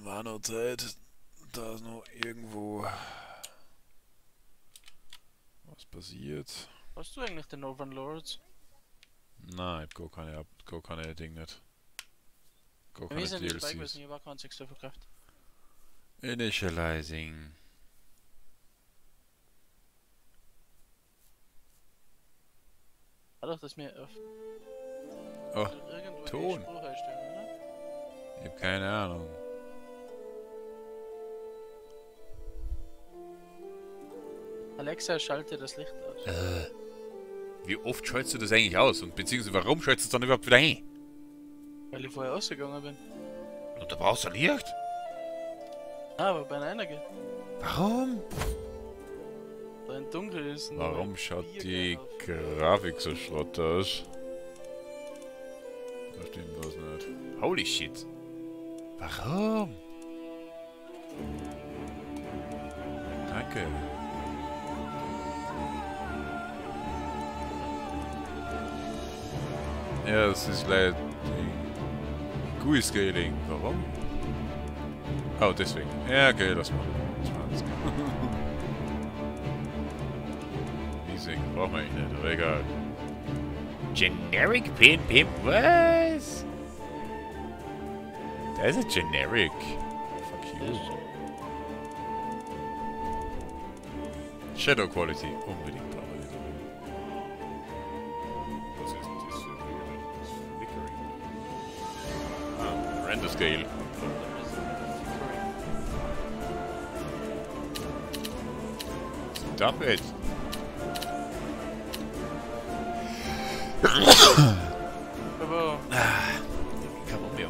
war noch Zeit, da ist noch irgendwo was passiert. Hast du eigentlich den Northern Lords? Nein, ich hab gar keine Ding nicht. Gar keine Wir sind nicht dabei DLCs. gewesen, ich habe auch keinen Sechster verkauft. Initializing. Dadurch, dass wir auf Oh, irgendwo Ton. die Spruch einstellen, oder? ich hab keine Ahnung. Alexa, schalte das Licht aus. Wie oft schaltest du das eigentlich aus? Und beziehungsweise warum schaltest du es dann überhaupt wieder ein? Weil ich vorher ausgegangen bin. Und da brauchst du Licht? Ah, aber bei einer geht. Warum? Da ein Dunkel ist. und Warum ein schaut Bier die auf. Grafik so schrott aus? Da stimmt was nicht. Holy shit. Warum? Danke. Ja, es ist leider GUI-Scaling. Warum? Oh, deswegen. Ja, okay, lass mal. Deswegen brauchen wir eigentlich nicht, aber egal. Generic Pin Pimp, was? Das ist generic. Fuck you. Shadow Quality, unbedingt brauchen wir nicht. Was ist das für das Flickering? Ah, Render Scale. Stop it. Aber Kein Problem.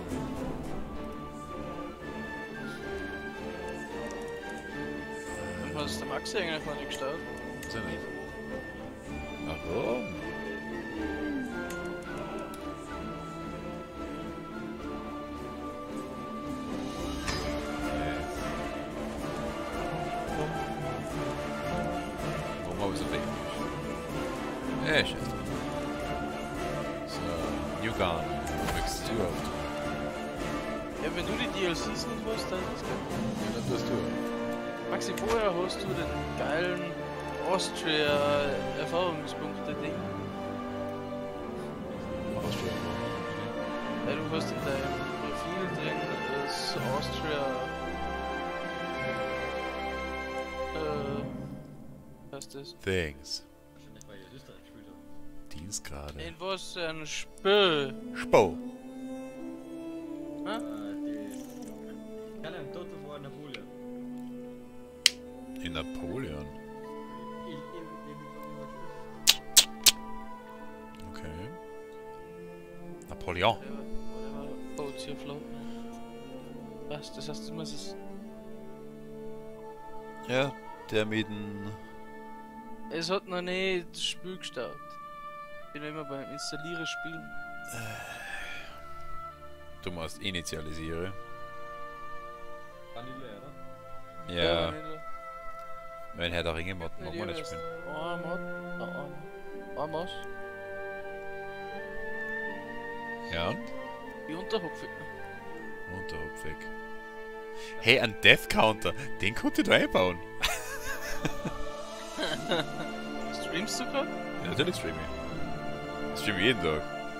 was ist der Maxi eigentlich noch nicht gestartet? Ist er nicht? Warum? Warum habe ich so wenig? Scheiße. So, New Gun. Möchtest du auf? Ja, wenn du die DLCs nicht hast, dann ist geil. Ja, dann tust du. Maxi, woher hast du den geilen Austria-Erfahrungspunkte-Ding? Ja, du hast in deinem Profil drin das Austria... was heißt das? Things. Wahrscheinlich, weil ihr Österreich gespielt habt. Dienstgrade. In was ein Spiel? Spo. Hä? Ich kann ein Total War Napoleon. In Napoleon. Okay. Napoleon. Whatever boats hier floaten. Was? Das heißt, du musst es... Ja, der mit dem... Es hat noch nie das Spiel gestartet. Ich bin immer beim Installieren spielen. Du machst initialisiere. Vanille, oder? Ja, wenn Herr der Ringe Mod Nicht mag man nicht spielen. Ein Mod. Ein Mod. Ja, und? Die Unterhupfe. Unterhupf weg. Hey, ein Death Counter, den konnte ich da einbauen. Streamst du gerade? Ja, natürlich streame ich. Ich streame jeden Tag.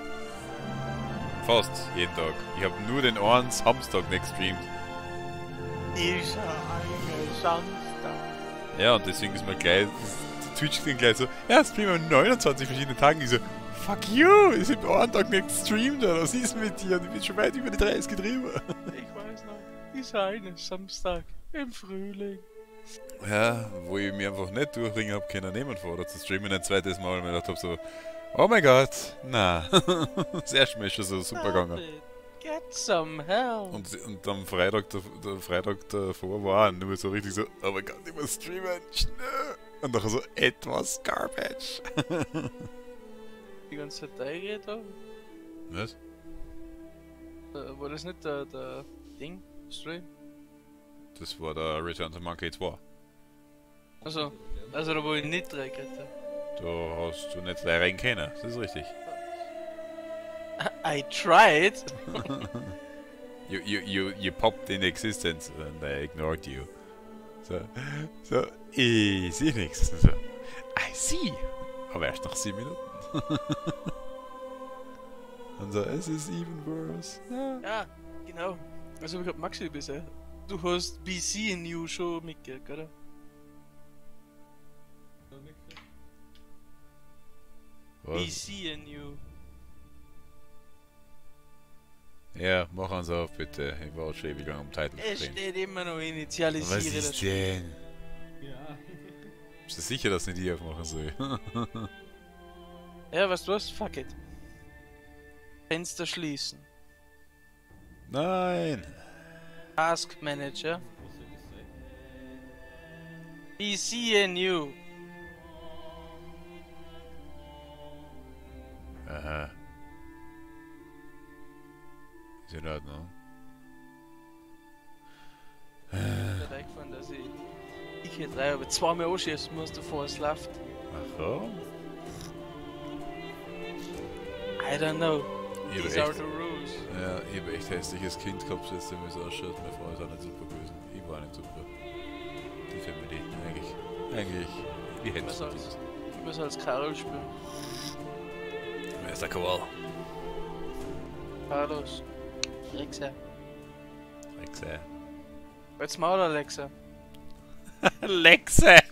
Fast jeden Tag. Ich habe nur den einen Samstag nicht gestreamt. Ist eine Samstag. Ja, und deswegen ist mir gleich, die Twitch klingt gleich so, ja, streamen an 29 verschiedenen Tagen. Ich so, fuck you, ich hab einen Tag nicht gestreamt, oder was ist mit dir? Und ich bin schon weit über die 30 getrieben. Ich weiß noch. Ist eine Samstag im Frühling. Ja, wo ich mir einfach nicht durchringen hab können, nehmen vor, oder zu streamen ein zweites Mal, und mir gedacht hab so, oh mein Gott, na. Das erste Mal ist schon so super gegangen. Get some help. Und am Freitag, der Freitag davor war auch nur so richtig so, oh mein Gott, ich muss streamen, schnell. Und nachher so, etwas Garbage. Die ganze Zeit eingeredet haben. Was? War das nicht der Ding? Stream? Das war der Return to Monkey 2. Also da wo ich nicht reingeredet habe. Da hast du nicht rein können, das ist richtig. I tried. You popped in existence and I ignored you. So, ich sehe nichts. So, I see. Aber erst nach 7 Minuten. Und so, es ist even worse. Ja, genau. Also ich hab Maxi bisher. Du hast BC in You schon mitgekriegt, oder? Was? BC in You. Ja, mach uns auf bitte. Ich war schon ewig lang am Titel Es stehen. steht immer noch initialisiere Was das ist Spiel. denn? Ja. Bist du sicher, dass nicht ich aufmachen soll? Ja, weißt du was? Fuck it. Fenster schließen. Nein! Task Manager. Was soll das sein? BC in You. Aha. Ist in Ordnung. Ich hab eingefallen, dass ich hier 3 aber 2 Mal anschießen muss, bevor es läuft. Ach so? I don't know. Ich These hab are the rules. Ja, ich hab echt hässliches Kind gehabt, jetzt wie es ausschaut. Meine Frau ist auch nicht super gewesen. Ich war nicht super. Die Family, eigentlich, wie hätte Ich es muss als Carol spielen. Wer ist der Koal? Carlos. Alexa. Alexa. Jetzt Maul, Alexa. Alexa!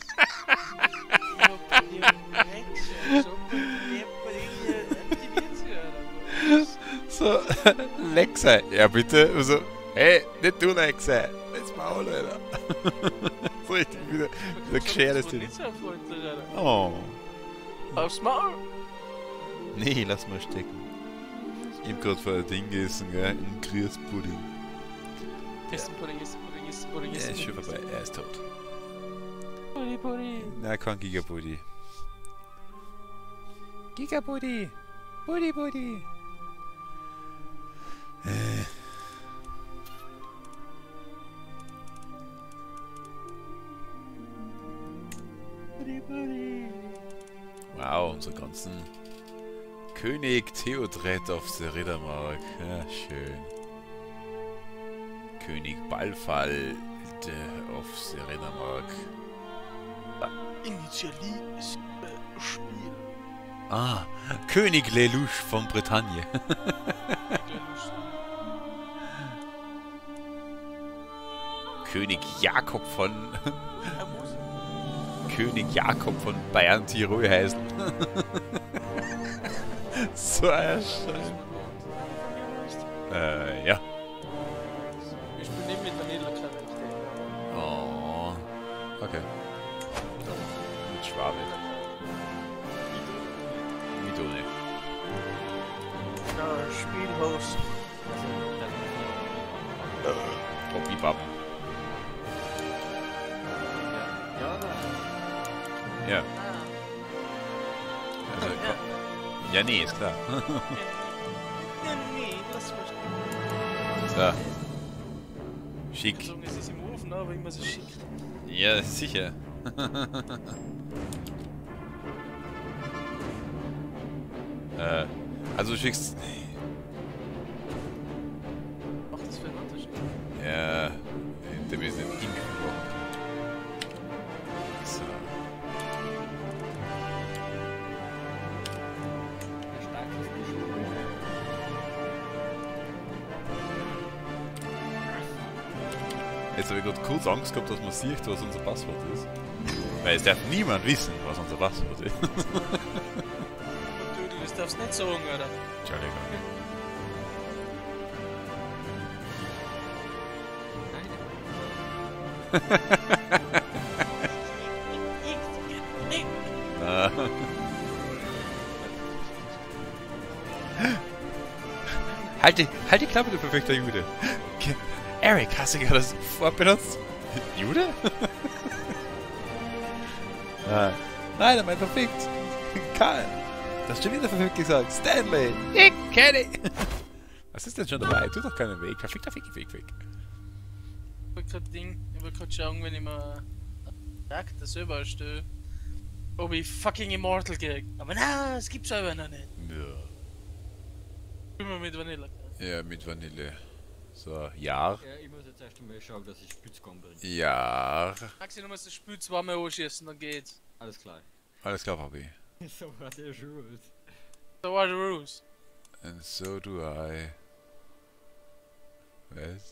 So, Alexa. Ja, bitte. Also, hey, nicht du, Alexa. Jetzt Maul, Alter. So richtig wieder geschert ist nicht so freundlich, Alter. Oh. Aufs Maul! Nee, lass mal stecken. Ich hab grad vor ein Ding gegessen, gell? Ein Grießpudding. Ist ein Pudding, ist ein Pudding, ist ein Pudding, Er ist ein ist schon Pudding. vorbei, er ist tot. Pudding. Na, kein Gigabuddy. Gigabuddy! Buddy! Wow, unser ganzen König Theodred auf der Rittermark. Ja, schön. König Ballfall auf der Rittermark. Initially ist Spiel. Ah, König Lelouch von Bretagne. König Jakob von König Jakob von Bayern Tirol heißen. So ein Scheiß. Ja. Ich bin nicht mit Vanilla-Charakter. Oh. Okay. Mit Schwabe. Mit ohne. Ja, Spielhost. Bobby Bab. Ja, nein. Ja. Also, ja, nee, ist klar. Ja, nee, lass mal spielen. So. Schick. So, es ist im Ofen, aber immer so schick. Ja, sicher. Also du schickst... Macht das für einen Unterschied? Ja, der wir sind Ink. So. Der starkeste Schuh. Jetzt habe ich gerade kurz Angst gehabt, dass man sieht, was unser Passwort ist. Weil es darf niemand wissen, was unser Passwort ist. Und du das darfst nicht sagen, oder? Entschuldigung. Na. Halt die Klappe, du verfickter Jude. Eric, hast du gerade das Wort benutzt? Jude? Nein, er meint verfickt. Karl. Das hast du wieder verfickt gesagt. Stanley. Ich kenne ihn. Was ist denn schon dabei? Tu doch keinen Weg. Fick. Ich wollte gerade schauen, wenn ich mir Charakter selber erstelle, ob ich fucking Immortal krieg. Aber nein, es gibt's aber noch nicht. Ja. Immer mit Vanilla. Ja, mit Vanille. So, Jahr. Ja, ich muss jetzt erst einmal schauen, dass ich Spitzkorn bringe. Jahr. Maxi, du musst das Spiel zweimal anschießen, dann geht's. Alles klar. Alles klar, Papi. So war der schon. So are the rules. And so do I. Was?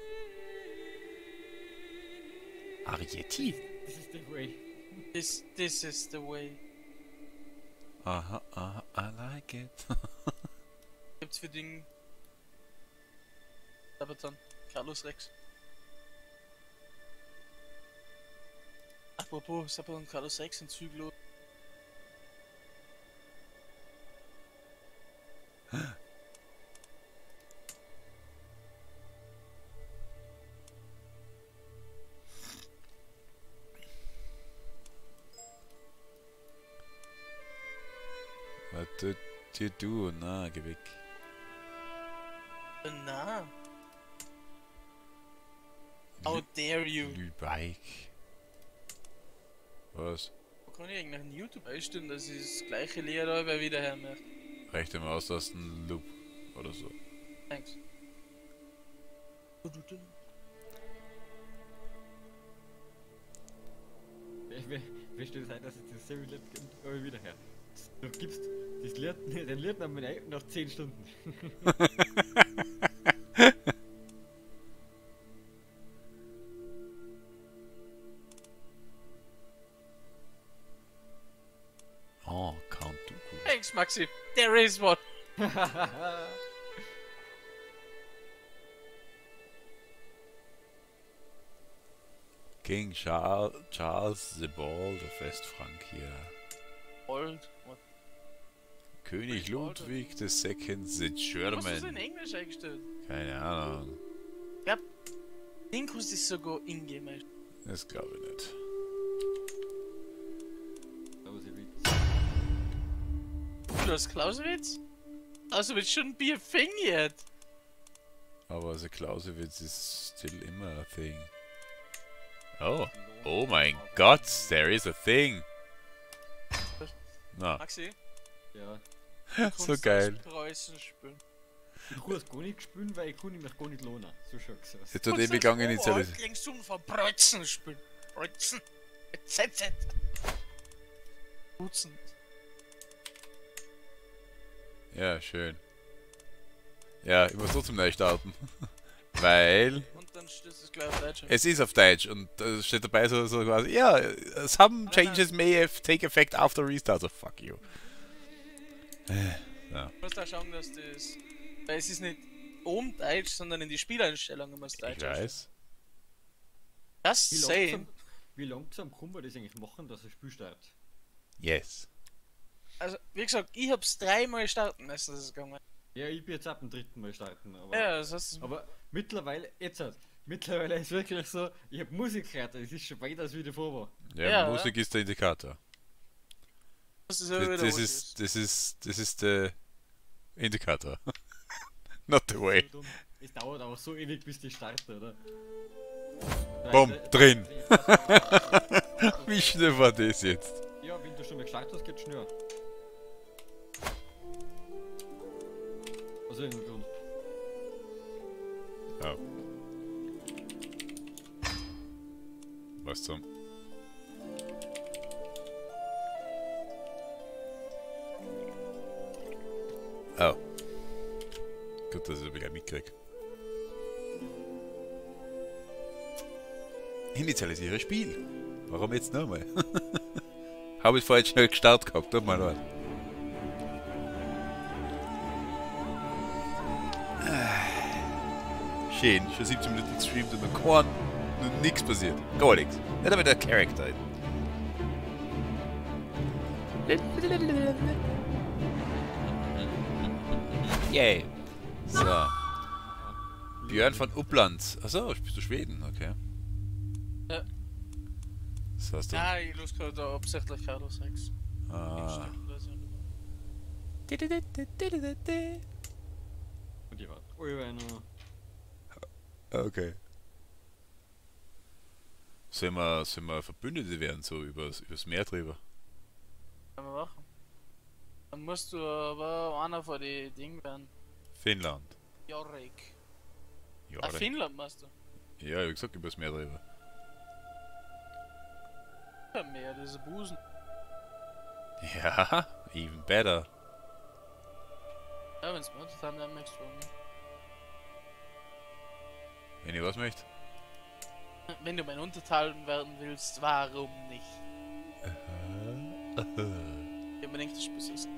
Arietti? This is the way. This is the way. Aha, aha, I like it. Gibt's für den Sabaton, Carlos Rex. Apropos Sabaton, Carlos Rex und Züglo. Was tut dir du? Na, geh weg. Na. How dare you? Lübeck. Was? Wo kann ich eigentlich einen YouTube einstellen, dass ich das gleiche Lied aber wieder hermache? Rechte Maustasten, Loop oder so. Thanks. Wie steht es ein, dass es dasselbe Lied gibt, aber wieder her? Du gibst das Lied, den Liednamen ein nach 10 Stunden. Oh, Count Dooku. Thanks, Maxi. There is one. King Charles the Bald of Westfrancia. Old. What? König Ludwig II the Hast du es in German. Englisch eingestellt? Keine Ahnung. Ich glaub, den kannst du sogar ingeben. Das glaube ich nicht. Clausewitz. Du hast Clausewitz? Clausewitz shouldn't be a thing yet. Aber the Clausewitz is still immer a thing. Oh. Oh mein Gott, there is a thing. Na, Maxi, Ja. so geil. Preußen spielen. Ich kann es gar nicht spielen, weil ich kann mich gar nicht lohnen. So schaut's aus. Jetzt hat ewig gegangen initialisiert. Klingst du von Preußen spielen. Preußen. ZZ. Dutzend. Ja, schön. Ja, ich muss trotzdem neu starten. Weil Und dann steht es gleich auf Deutsch. es ist auf Deutsch und steht dabei so quasi, ja, some changes may have take effect after restart. So, fuck you. Du musst auch schauen, dass das. Weil es ist nicht oben Deutsch, sondern in die Spieleinstellungen muss Deutsch. Ich weiß. Das Wie same. langsam, wie langsam kann man das eigentlich machen, dass ein Spiel startet? Yes. Also, wie gesagt, ich hab's dreimal starten müssen, das ist gegangen. Ja, ich bin jetzt ab dem 3. Mal starten, aber, Ja, das heißt, aber mittlerweile, mittlerweile ist wirklich so, ich hab Musik gehört, es ist schon weiter als wie davor war. Ja, Ja, Musik ist der Indikator. das ist ja wieder Das ist der Indikator. Not the way. So dumm. Es dauert auch so ewig, bis die starten, oder? Bumm, drin. Ja, Wie schnell war das jetzt? wenn du schon mal gestartet hast, geht's schneller. Aus irgendeinem Grund. Oh. Was zum? Oh. Gut, dass ich das gleich mitkrieg. Initialisiere Spiel. Warum jetzt nochmal? Habe ich vorhin schnell gestartet gehabt, tut mal leid. Schön, schon 17 Minuten gestreamt und noch nichts passiert. Gar nichts. Nicht einmal der Charakter. Yay. So. Björn von Uppland. Achso, bist du Schweden? Okay. Ja. Das heißt dann. Ja, ich los gerade da absichtlich Carlos Rex. Ah. Und ich warte. noch. Okay. Sollen wir Verbündete werden, so übers Meer drüber? Kann man machen. Dann musst du aber einer von den Dingen werden. Finnland. Jorek. Ja, Ah, Finnland machst du? ja, ich hab gesagt, über das Meer drüber. Ja, mehr, das ist Busen. Ja, even better. Ja, wenn's macht, dann merkst du mir. Wenn ich was möchte. Wenn du mein Untertan werden willst, warum nicht? Ich unbedingt das Spiel ist.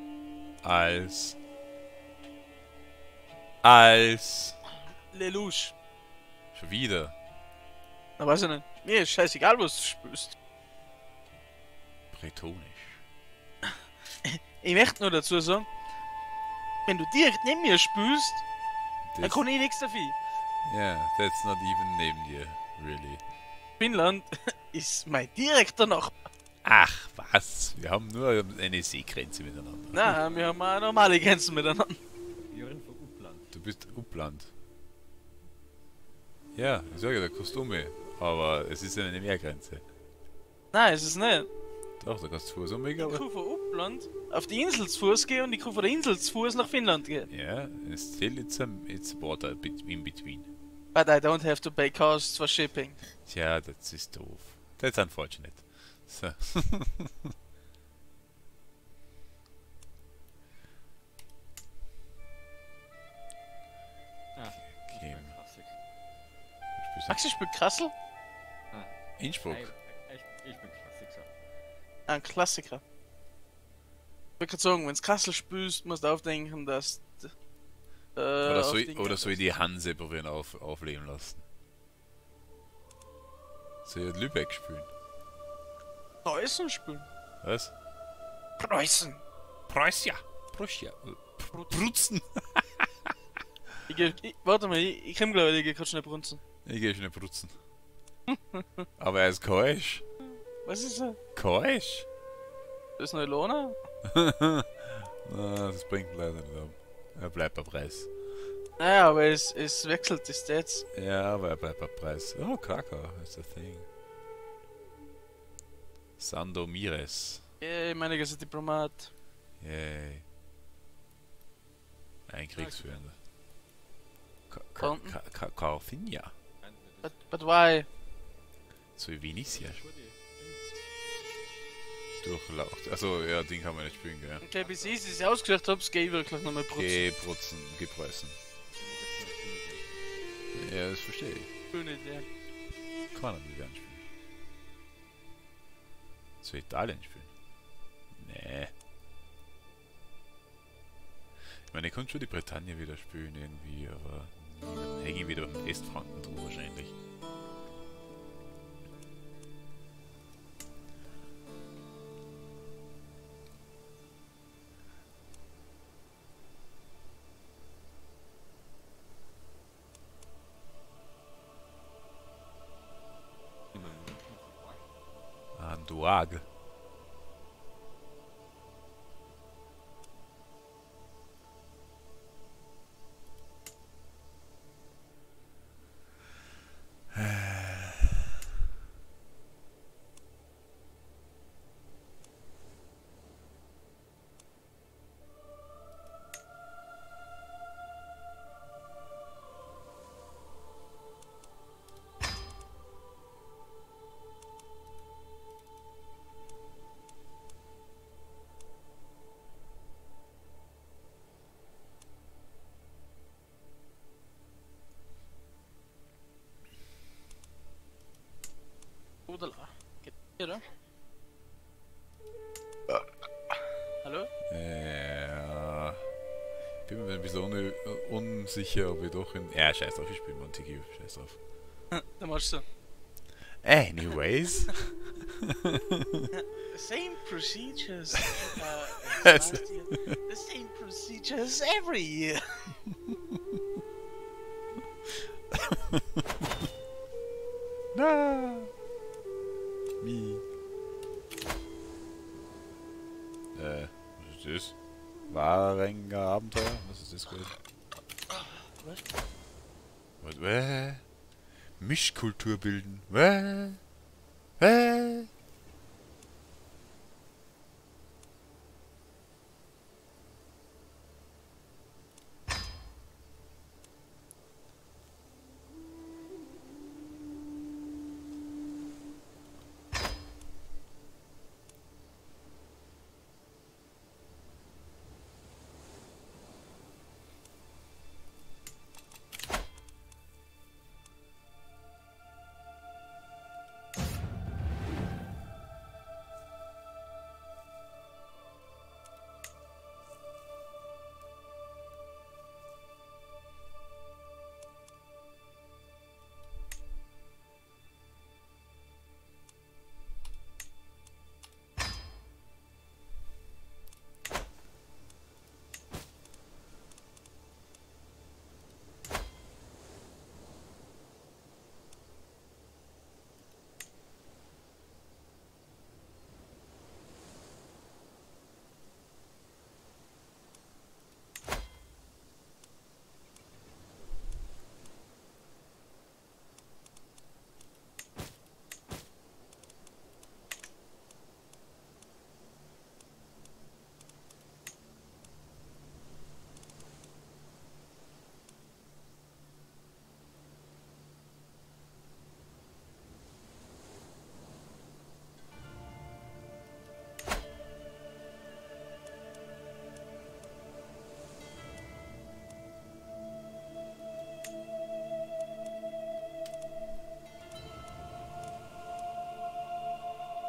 Als. Lelouch. Schon wieder. Na, weiß ich nicht. Mir ist scheißegal, was du spielst. Bretonisch. Ich möchte nur dazu sagen, wenn du direkt neben mir spielst, dann Das, kann ich nichts dafür. yeah, that's not even neben dir, really. Finnland ist mein direkter Nachbar. Ach, was? Wir haben nur eine Seegrenze miteinander. Nein, wir haben auch normale Grenzen miteinander. Jörn von Uppland. Du bist Uppland. Ja, ich sage ja, da kannst du um. Aber es ist eine Meergrenze. Nein, es ist nicht. Doch, da kannst du Fuß um, Ich aber. kann von Uppland auf die Insel zu Fuß gehen und ich kann von der Insel zu Fuß nach Finnland gehen. Ja, still it's water in between. But I don't have to pay costs for shipping. Tja, das ist doof. That's unfortunate. So. Ah, Okay. Klassik. Maxi spielt Kassel? Innsbruck. Ich bin Klassik. Ein Klassiker. Ich würde sagen, wenn du Kassel spielst, musst du aufdenken, dass. Oder soll aufdenken, ich die Hanse probieren aufleben lassen? Soll ich Lübeck spielen? Preußen spielen. Was? Preußen. Preußia! Prussia! Brutzen! Warte mal, ich komm gleich, ich geh grad schnell brunzen. Ich geh schnell brutzen. Aber er ist keusch. Was ist das? Keusch? Das ist eine Lona? Na, das bringt leider nicht ab. Er bleibt bei Preis. Naja, aber es wechselt die Stats. Ja, aber er bleibt bei Preis. Oh, Krakau ist the thing. Sandomires. Ich meine, er ist Diplomat. Yay. Ein Kriegsführender. Konnten. Karfinja. But why? So wie Vinicius. Durchlaucht. Also, ja, den kann man nicht spielen, gell? Okay, bis ich es ausgesucht hab's, geh ich wirklich nochmal brunzen. Geh preußen. Ja, das verstehe ich. Schöne Idee. Kann er nicht gern spielen. Soll Italien spielen? Nee. Ich meine, ich konnte schon die Bretagne wieder spielen irgendwie, aber dann hänge ich wieder am Westfranken drum wahrscheinlich. Andoag. Oder? Geht oder? Hallo? Ja. Bin mir ein bisschen unsicher, ob ich doch in. Ja, scheiß drauf, ich spiele Montague. Scheiß drauf. Dann machst du. Anyways. The same procedures Yes. last year. The same procedures every year. Na. Wie? Was ist das? Warenger Abenteuer? Was ist das gewesen? Was? Mischkultur bilden.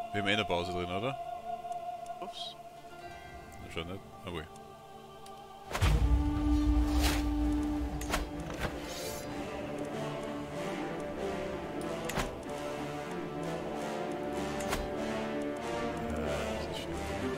Wir haben eh eine Pause drin, oder? Ups. Schon nicht? Ah, wohl. Das ist schön.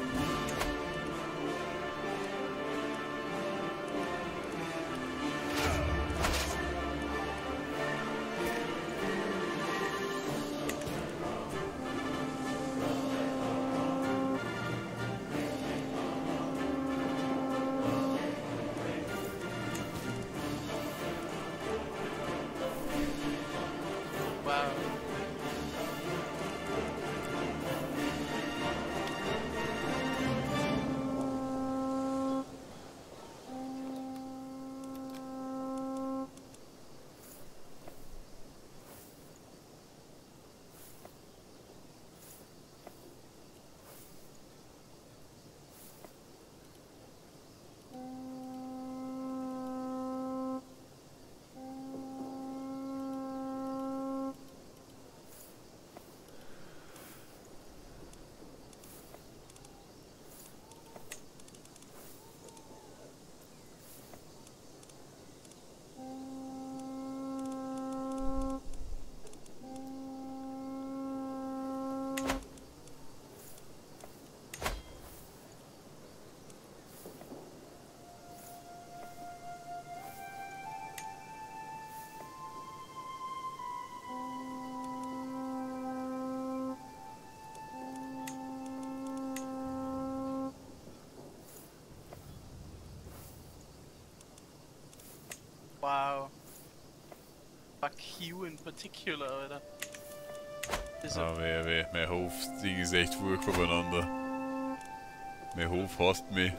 Wow. Wow. Fuck you in particular, Alter. Das ist Ah, weh. Mein Hof-Ding ist echt furchtbar beieinander. Mein Hof hasst mich.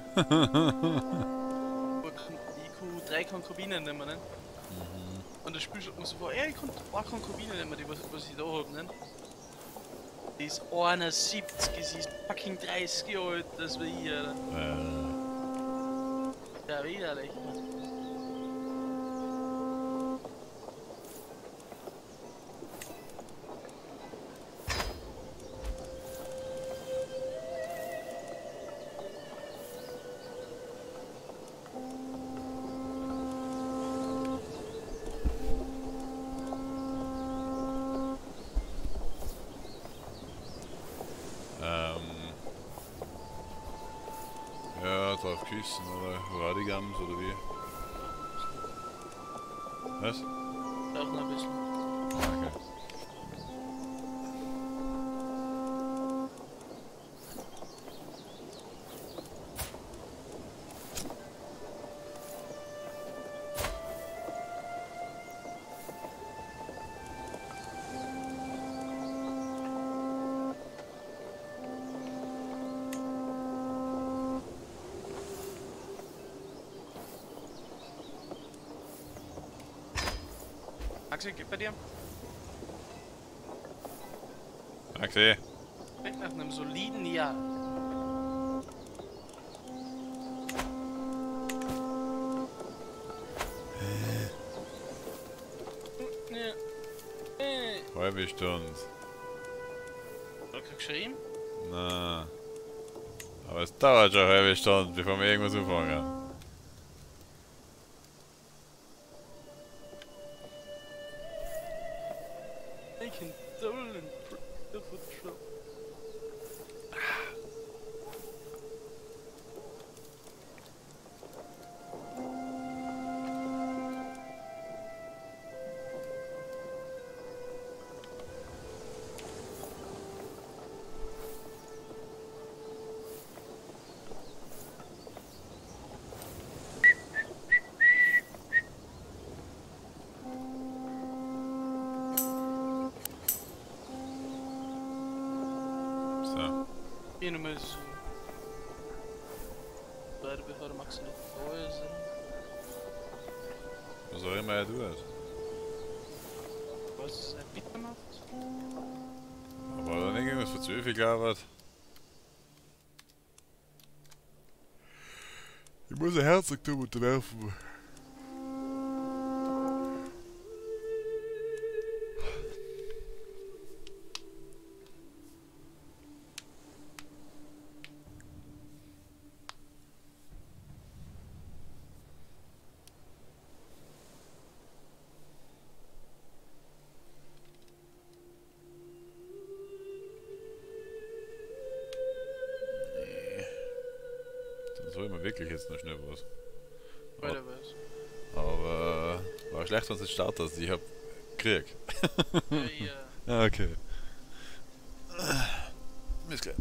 IQ 3 Konkubinen nehmen, ne? Und das Spiel schaut mir so vor, ja, ich kann 2 Konkubinen nehmen, die was ich da hab, ne? Die ist 71, sie ist fucking 30 Jahre alt, das wie ich, Alter. Ja, widerlich. Ja, drauf küssen oder Radigams oder wie? Was? Auch noch ein bisschen. Okay. Axel, geht bei dir? Axel, Weg nach einem soliden Jahr. halbe Stunde. Hast du geschrien? Na. Aber es dauert schon eine halbe Stunde, bevor wir irgendwas anfangen. I can double and triple trouble. So. Hier nochmal so. Beide bevor der Max nicht da ist. Was auch immer er tut. Was er bitte macht. Aber hat er nicht irgendwas für 12 gearbeitet? Ich muss ein Herzogtum unterwerfen. Das hol ich mir wirklich jetzt noch schnell was. Weiter was. Aber war schlecht, wenn du es startet hast. Ich hab Krieg. Ja. Ah, okay. Bis gleich.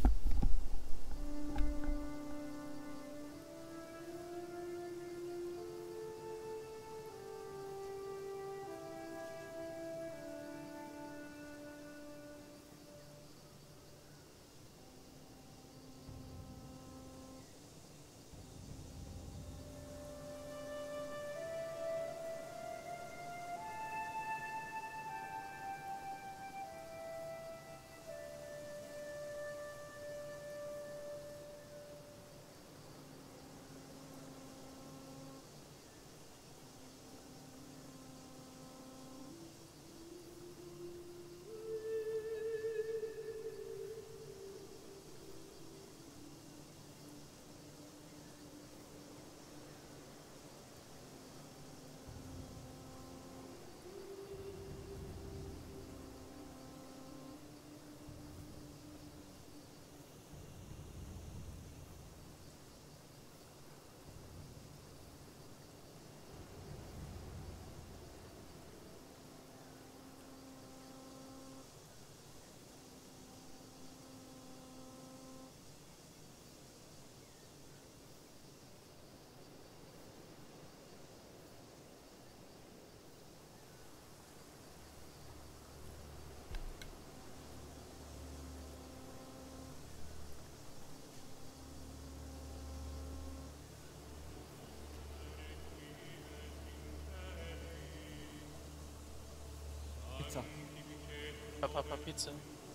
Pizza. Papa Pizza.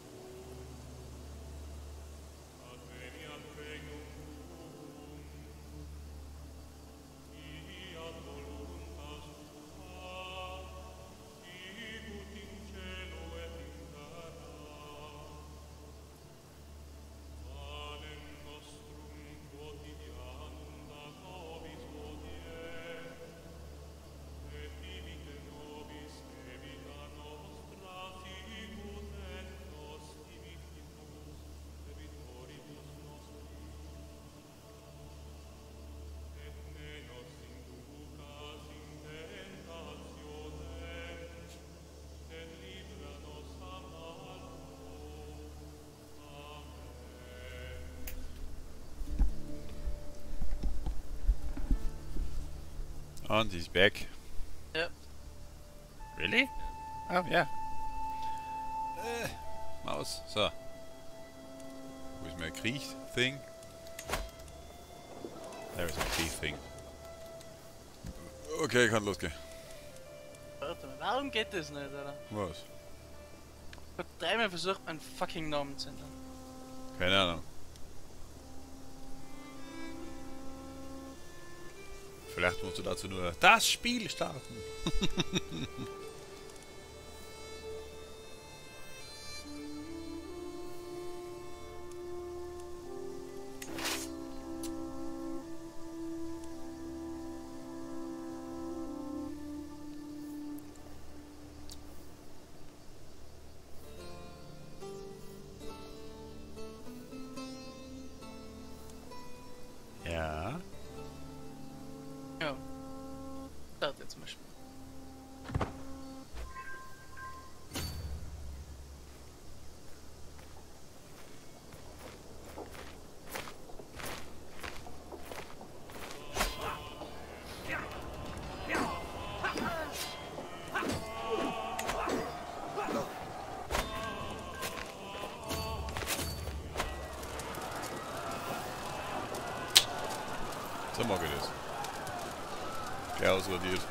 And he's back. Ja. Really? Oh, yeah. Maus. So. Wo ist mein Kriech-Thing? There is a Kriech-Thing. Okay, kann losgehen. Warte mal, warum geht das nicht, oder? Was? Ich hab dreimal versucht, meinen fucking Namen zu ändern. Keine Ahnung. Vielleicht musst du dazu nur das Spiel starten. Ja. Ja. Start jetzt mal Spiel. So mag ich das. Gleich ausradiert.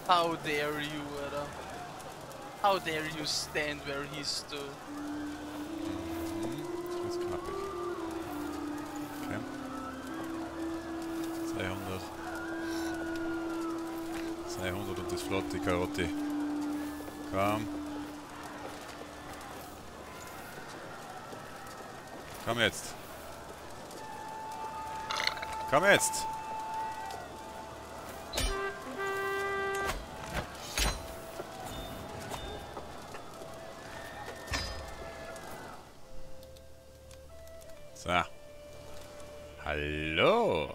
How dare you, Alter? How dare you stand where he stood? Das ist knappig. Okay. 200. 200 und das flotte Karotte. Komm. Komm jetzt. Komm jetzt. So. Hallo.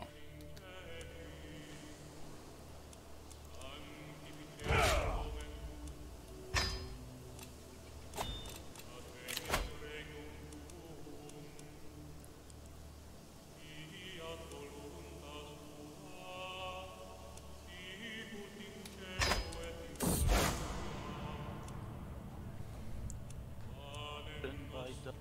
Dann weiter.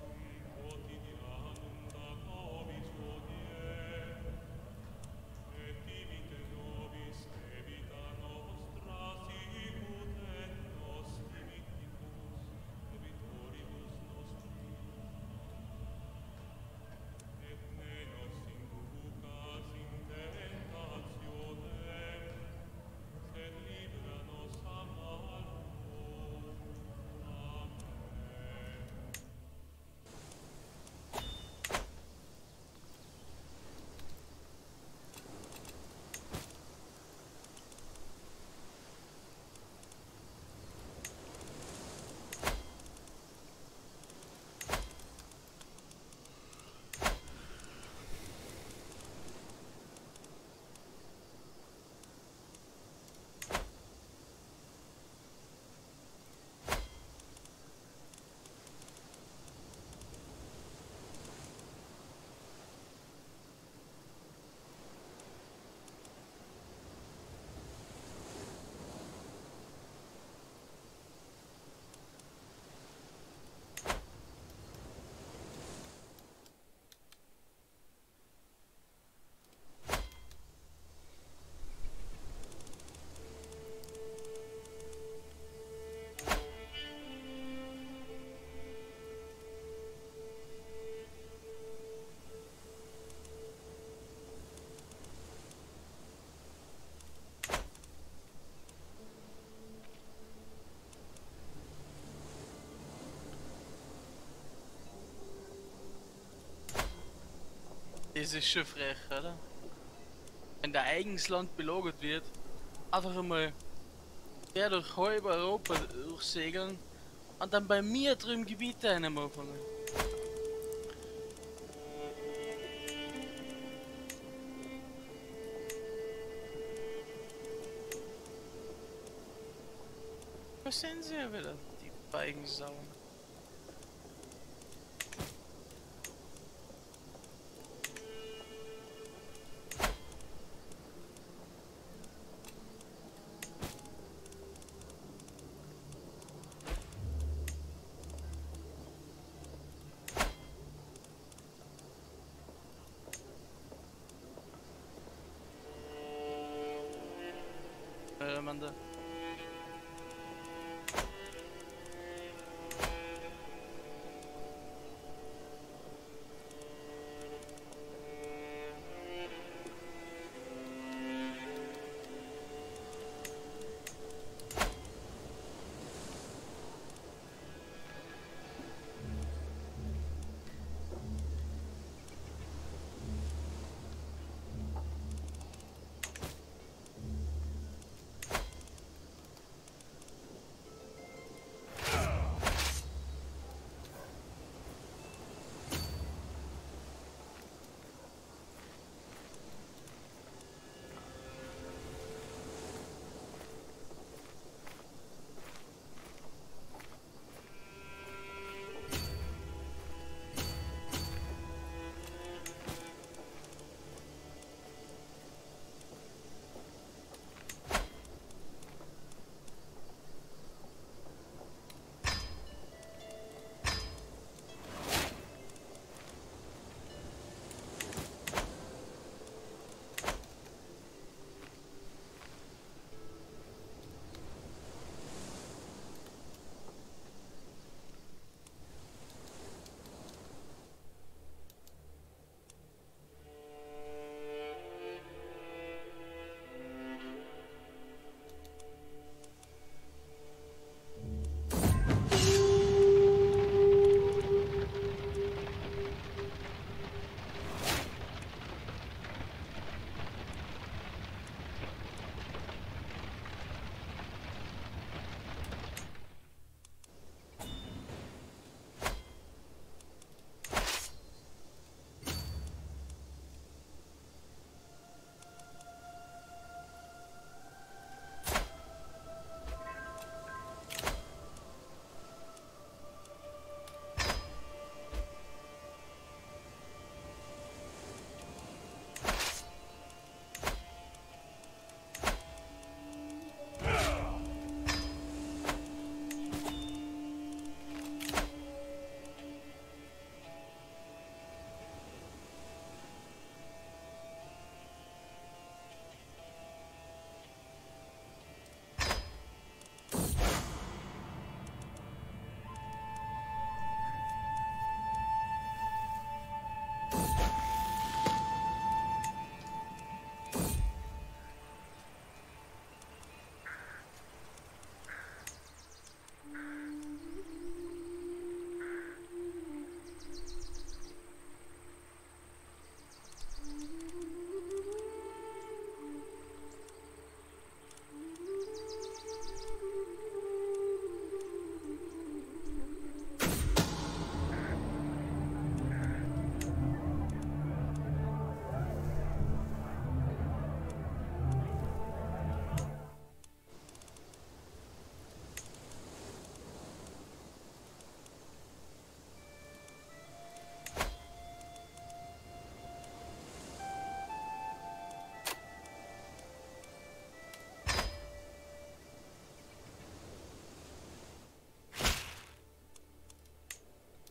Das ist schon frech, oder? Wenn der eigenes Land belagert wird, einfach einmal quer durch halb Europa durchsegeln und dann bei mir drüben Gebiete anfangen. Was sind sie ja wieder, die Feigensauen? Amanda.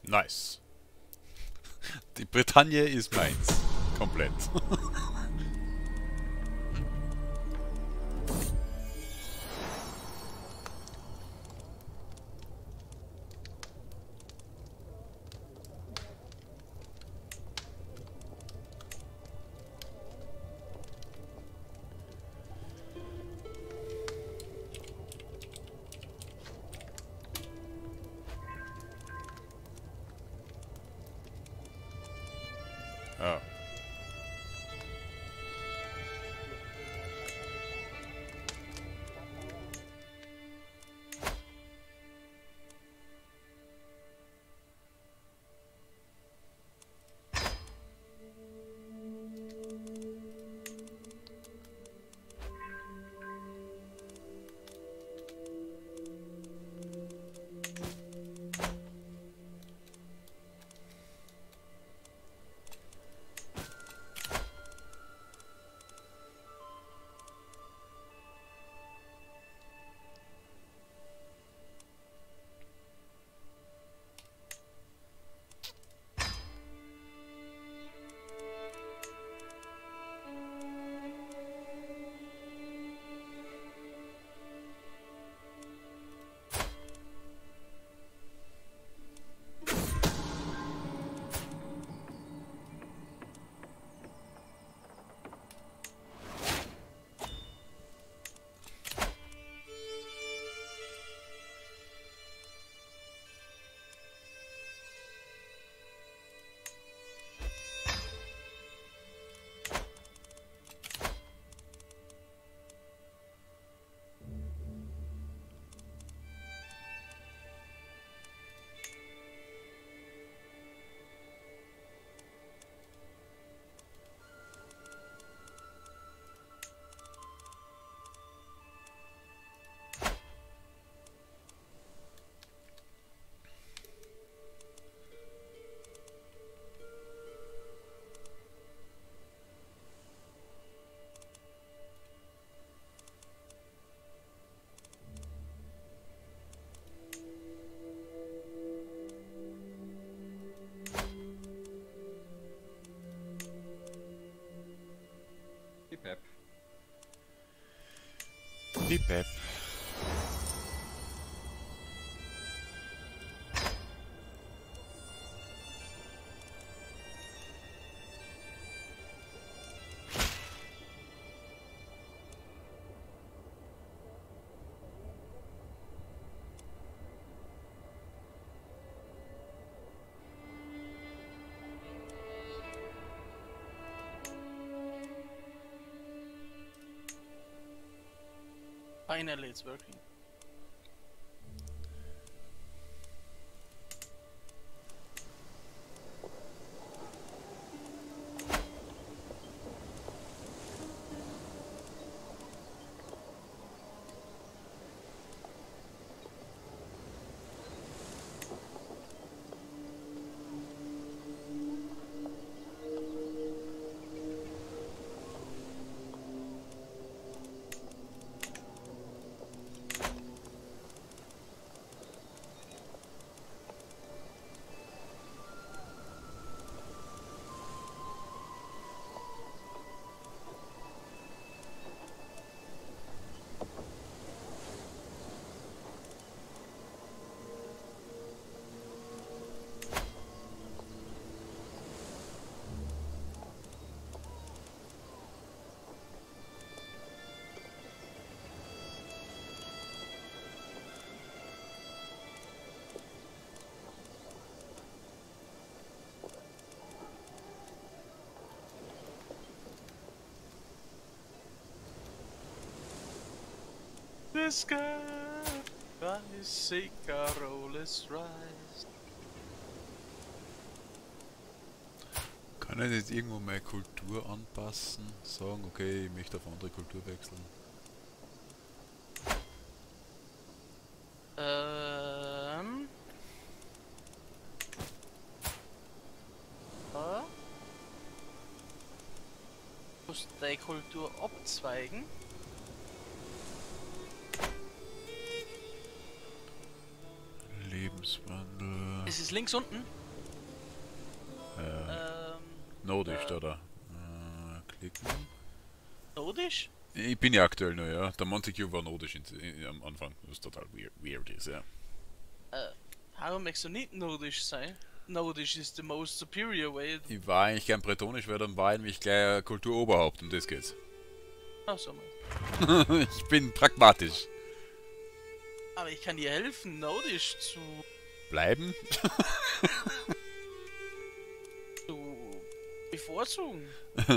Nice. Die Bretagne ist meins. Komplett. Oh. Die Pep. Die Pep. Finally, it's working. The sky, seek our rollers rise. Kann ich jetzt irgendwo meine Kultur anpassen? Sagen, okay, ich möchte auf andere Kultur wechseln. Ja. Du musst deine Kultur abzweigen. Lebenswandel. Es ist links unten. Nordisch, oder? Klicken. Nordisch? Ich bin ja aktuell nur, ja. Der Montague war nordisch am Anfang, was total weird ist, ja. Warum möchtest du nicht nordisch sein? Nordisch ist the most superior way. Ich war eigentlich gern bretonisch, weil dann war ich nämlich gleich Kulturoberhaupt, um das geht's. Ach so mal. Ich bin pragmatisch. Aber ich kann dir helfen, nordisch zu Bleiben? bevorzugen.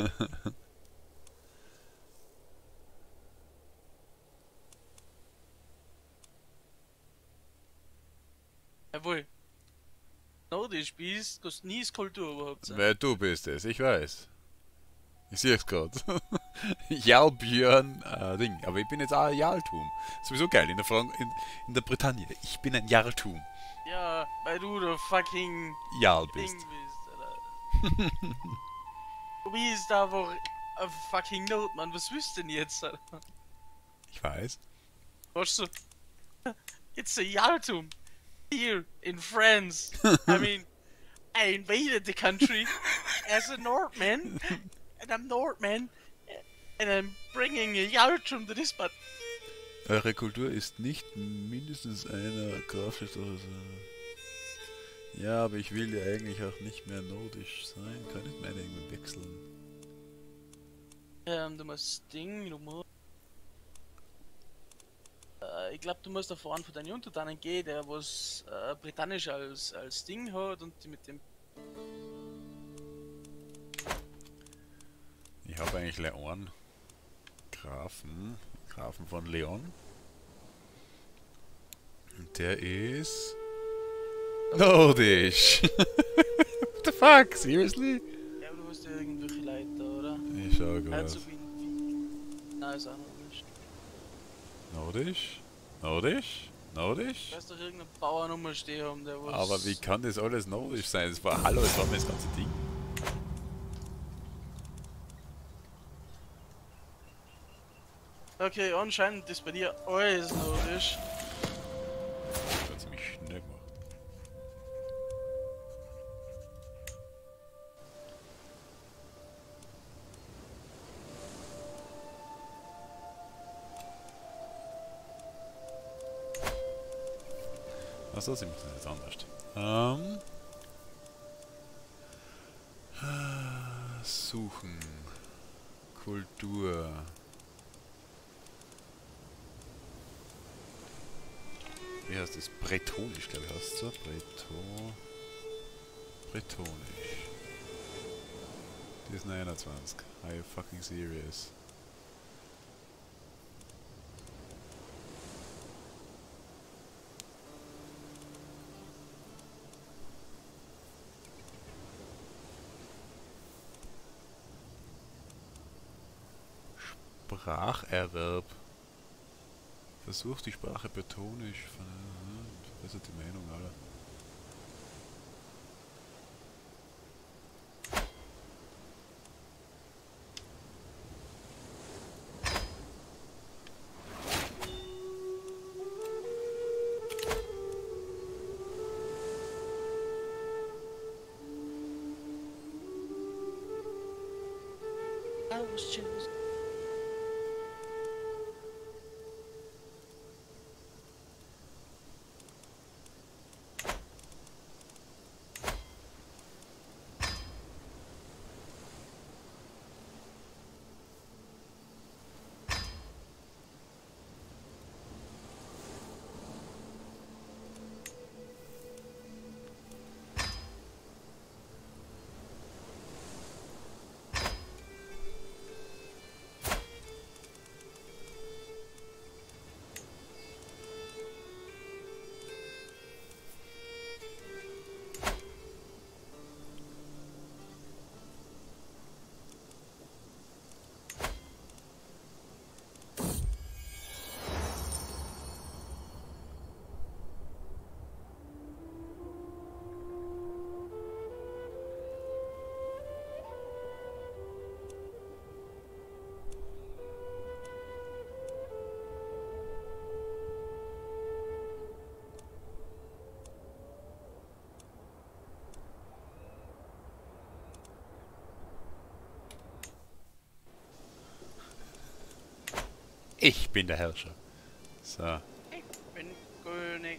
Jawohl. Nordisch bist, kannst nie das Kultur überhaupt sein. Weil du bist es, ich weiß. Ich sehe es gerade. Jarlbjörn, Ding. Aber ich bin jetzt auch ein Jarltum. Sowieso geil, in der Bretagne. Ich bin ein Jarltum. Ja, weil du der fucking Jarl Ding bist. bist, Alter. Du bist einfach ein fucking Notmann. Was willst du denn jetzt, Alter? Ich weiß. Was so? It's a Yaltum. Here in France. I mean, I invaded the country as a Northman. And I'm Northman. And I'm bringing a Yaltum to this, but... Eure Kultur ist nicht mindestens einer Grafik oder so. Ja, aber ich will ja eigentlich auch nicht mehr nordisch sein. Kann ich meine irgendwie wechseln? Du musst Ding, du musst... ich glaube, du musst da vorne von deinen Untertanen gehen, der was Britannisch als Ding hat und die mit dem... Ich habe eigentlich Leon. Grafen von Leon. Und der ist... nordisch. What the fuck? Seriously? Ja, aber du hast ja irgendwelche Leute, oder? Ich schau gerade. Also wie... Nein, ist auch noch nicht. Nordisch? Nordisch? Nordisch? Du hast doch irgendeine Bauernummer stehen haben, der was... Aber wie kann das alles nordisch sein? Es war Hallo, es war mir das ganze Ding. Okay, anscheinend ist bei dir alles nordisch. Das war ziemlich schnell gemacht. Achso, sie müssen jetzt anders. Suchen. Kultur. Wie heißt das? Bretonisch, glaube ich, heißt es so. Bretonisch. Die ist 29. Are you fucking serious? Spracherwerb. Versucht die Sprache bretonisch. Verbessert die Meinung aller. I was chosen. Ich bin der Herrscher. So. Ich bin König.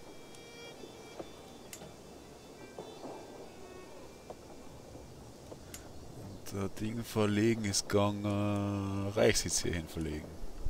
Der Ding verlegen ist gegangen. Reichssitz hierhin verlegen.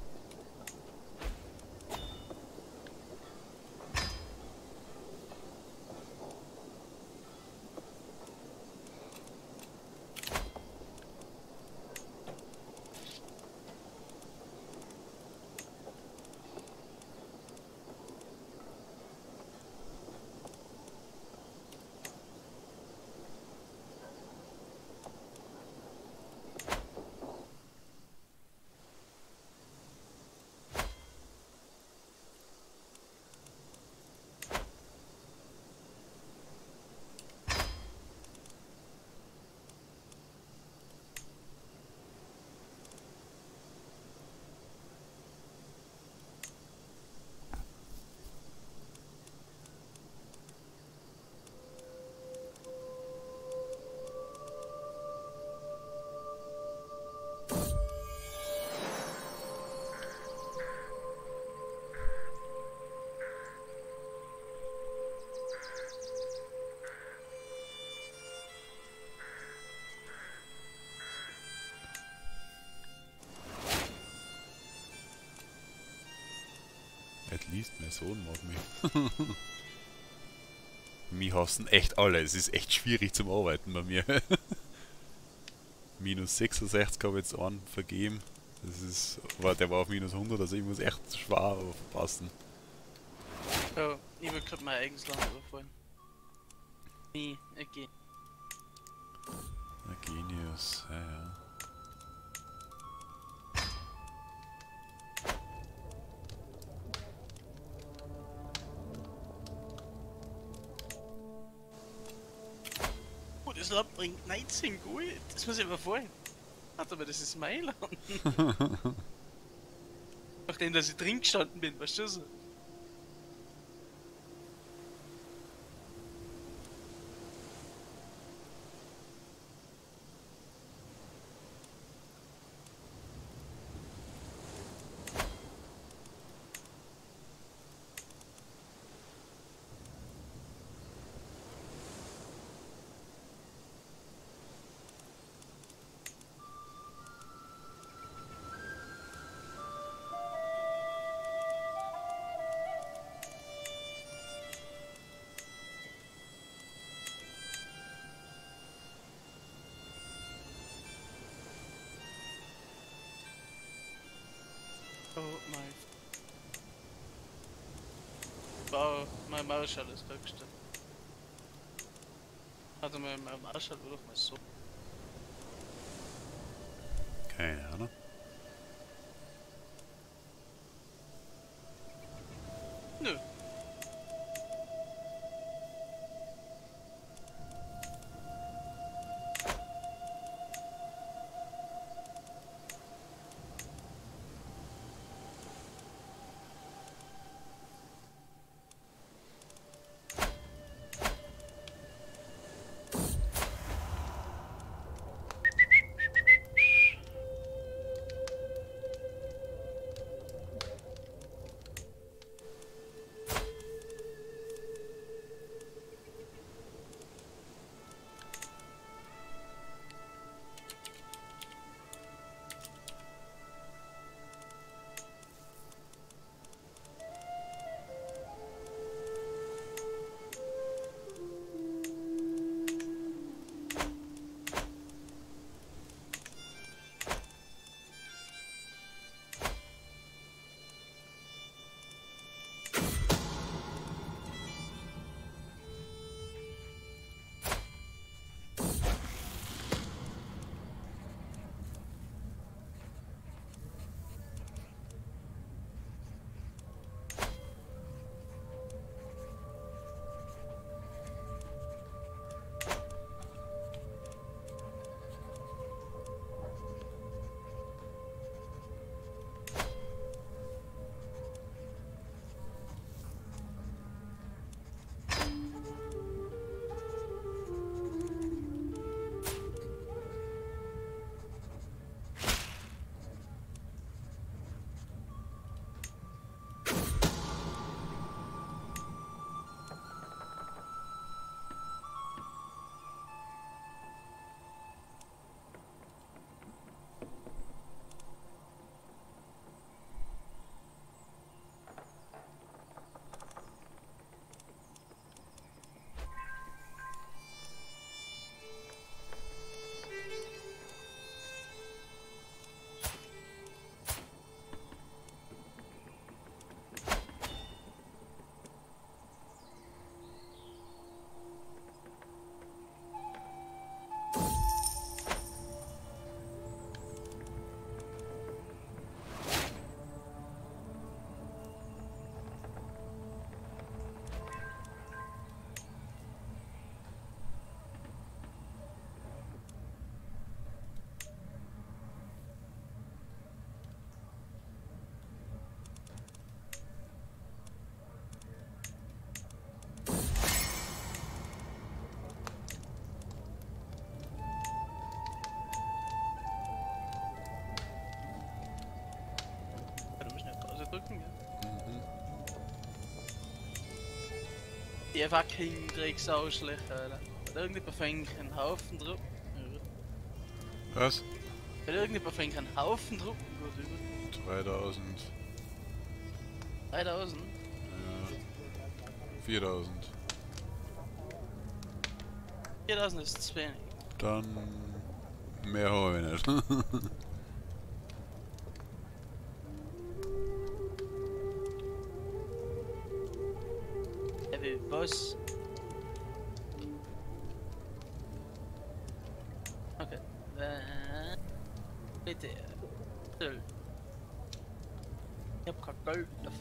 At least mein Sohn mag mich. Mich hassen echt alle. Es ist echt schwierig zum Arbeiten bei mir. Minus 66 habe ich jetzt einen vergeben. Das ist, der war auf minus 100, also ich muss echt schwer aufpassen. Ja, ich will gerade mein eigenes Land überfallen. Nee, okay. Ein Genius, ja, ja. Oh, das Land bringt 19 Gold. Das muss ich überfallen. Warte mal, das ist mein Land. Nachdem, dass ich drin gestanden bin, weißt du so? Oh mein. Wow, mein Marschall ist höchste. Warte mal, mein Marschall wird doch mal so. Keine Ahnung. Nö. Die fucking Drecksauschlöcher, Alter. Hat irgendjemand von ihnen einen Haufen Drucken? Was? Hat irgendjemand von ihnen einen Haufen Drucken? Gut, über 2000. 3000? Ja. 4000. 4000 ist zu wenig. Dann mehr haben wir nicht. Er will was? Okay. Bitte. Geld. Ich hab kein Geld dafür.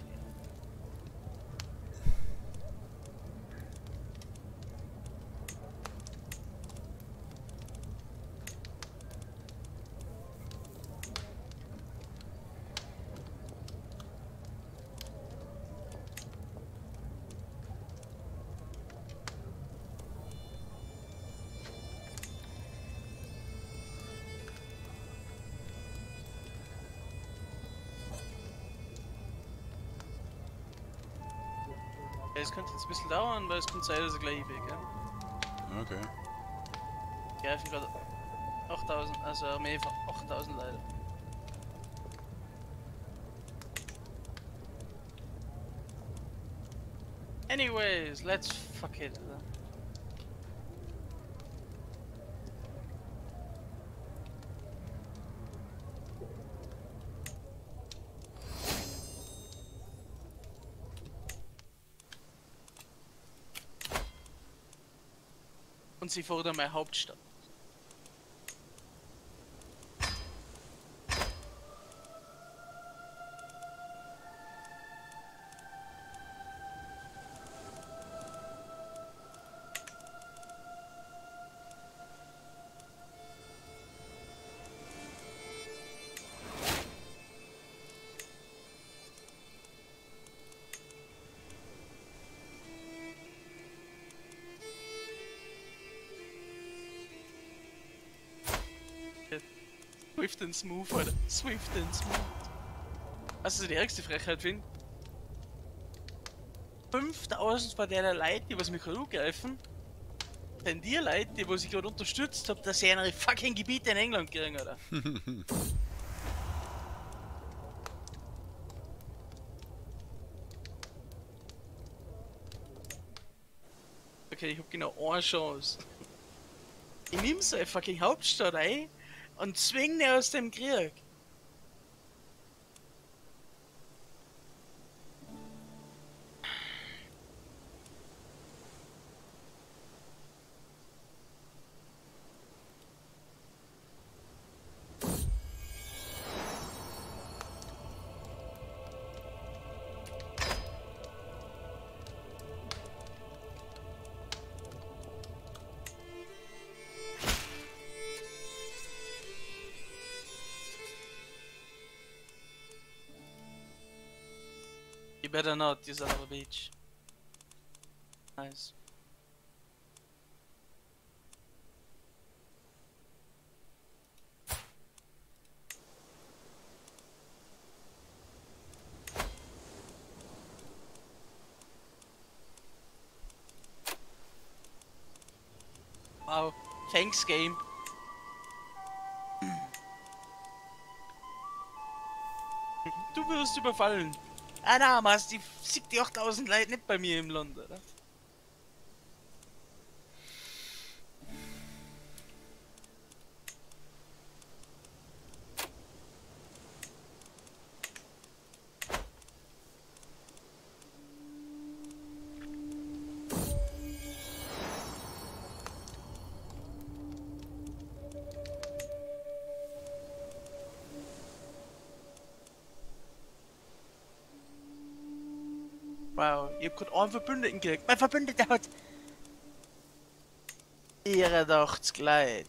Ja, es könnte jetzt ein bisschen dauern, weil es kommt sein, dass er gleich weg, ja? Okay. Die greifen gerade 8000, also Armee von 8000 Leute. Anyways, let's fuck it. Und sie fordern meine Hauptstadt. Swift and smooth, Alter. Swift and smooth. Was ich die ärgste Frechheit finde? 5000 von der Leute, die was mich gerade angreifen, sind die Leute, die was ich gerade unterstützt habe, dass sie ihre fucking Gebiete in England kriegen, oder? Okay, ich hab genau eine Chance. Ich nehm so eine fucking Hauptstadt ein und zwing die aus dem Krieg. You better not, you son of a bitch. Nice. Wow, thanks game. Du wirst überfallen. Ah, damals, die 8000 Leute nicht bei mir im Land, oder? Wow, ihr könnt einen Verbündeten gekriegt. Mein Verbündeter hat 84 Leute.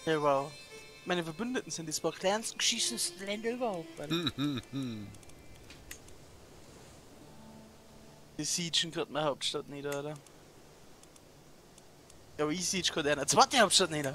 Ja, wow. Meine Verbündeten sind die zwei kleinsten, geschissensten Länder überhaupt, Alter. Die siegen gerade meine Hauptstadt nieder, oder? Ja, aber ich siege gerade eine zweite Hauptstadt nieder.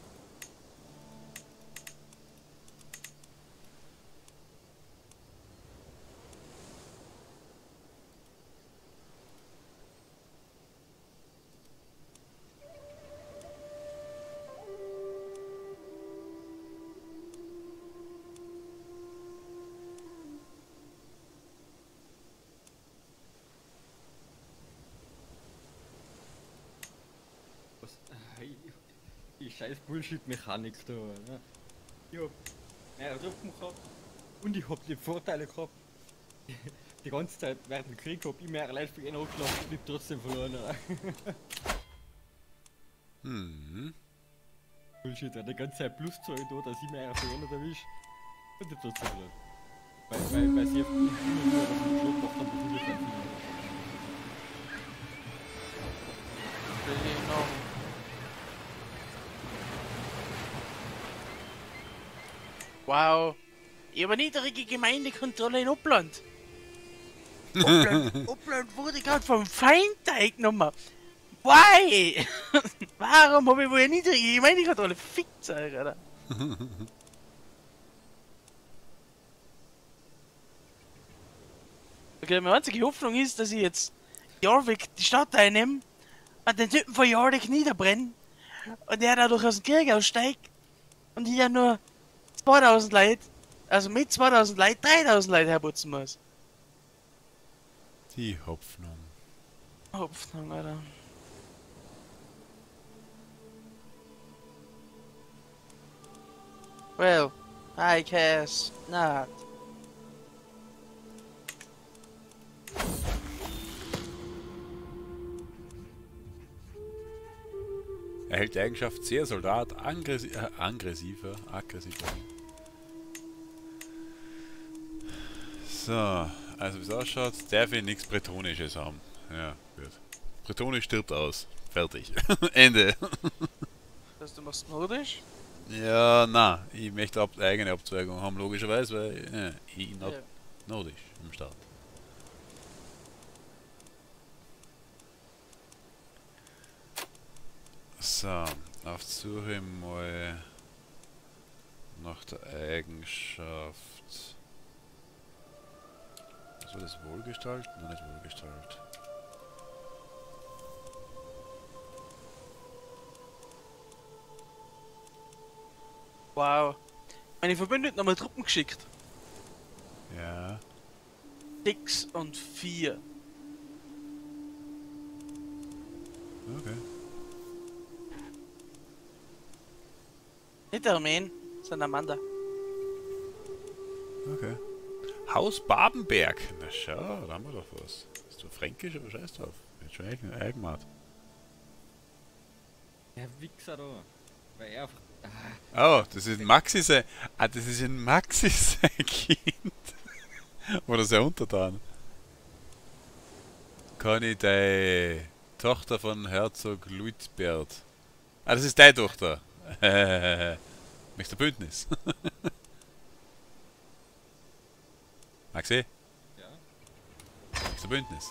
Was? Die scheiß Bullshit-Mechanik da, ne? Ich hab mehr Truppen gehabt und ich hab die Vorteile gehabt. Die ganze Zeit während dem Krieg hab ich mehr Leute für ihn hochgelassen und ich hab trotzdem verloren. Bullshit, weil die ganze Zeit Pluszahl da, dass ich mehr für ihn erwischt und ich hab trotzdem verloren. Weil sie auf die Bühne nur auf den Schluck gemacht haben, bevor ich dann Genau. Wow. Ich habe niedrige Gemeindekontrolle in Uppland. Uppland wurde gerade vom Feind eingenommen. Why? Warum habe ich wohl eine niedrige Gemeindekontrolle? Fickt's euch, Alter. Okay, meine einzige Hoffnung ist, dass ich jetzt Jorvik die Stadt einnehme und den Typen von Jorvik niederbrenne und der dadurch aus dem Krieg aussteigt und ich ja nur 2000 Leute, also mit 2000 Leute 3000 Leute herputzen muss. Die Hoffnung. Hoffnung, Alter. Well, I guess not. Erhält die Eigenschaft sehr Soldat, aggressiver. So, also wie es ausschaut, darf ich nichts Bretonisches haben. Ja, gut. Bretonisch stirbt aus. Fertig. Ende. Dass du machst Nordisch? Ja, na, ich möchte eigene Abzweigung haben, logischerweise, weil ich not Nordisch im Start. So, auf die Suche mal nach der Eigenschaft. Was war das? Wohlgestalt? Nein, nicht Wohlgestalt. Wow. Meine Verbündeten haben mal Truppen geschickt. Ja. 6 und 4. Okay. Nicht der Armeen, sondern Amanda. Okay. Haus Babenberg. Na schau, da haben wir doch was. Ist zwar fränkisch, aber scheiß drauf. Ist schon Eigenart. Der Wichser da. Weil er einfach. Oh, das ist ein Maxi sein. Ah, das ist ein Maxi sein Kind. Oder sein Untertan. Kann ich deine Tochter von Herzog Luitbert. Ah, das ist deine Tochter. Möchtest du Bündnis? Maxi? Ja. Möchtest du Bündnis?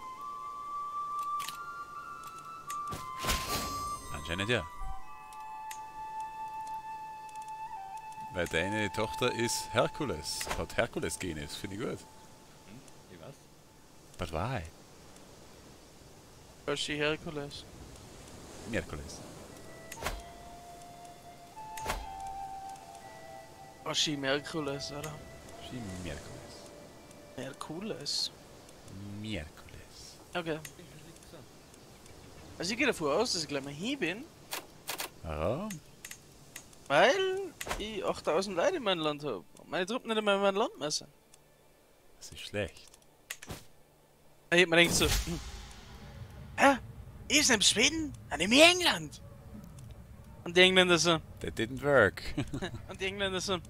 Anscheinend ja. Weil deine Tochter ist Herkules. Hat Herkules-Gene, das finde ich gut. Ich weiß. But why? Was ist Herkules? Herkules. Was ist Merkules, oder? Sie Merkules. Merkules? Merkules. Okay. Also ich gehe davon aus, dass ich gleich mal hier bin, Warum? weil ich 8000 Leute in meinem Land habe. Meine Truppen nicht einmal in mein Land müssen. Das ist schlecht. Da hätte man denkt so, hä? Ich bin in Schweden? Dann nehme ich England. Und die Engländer so, That didn't work. und die Engländer so,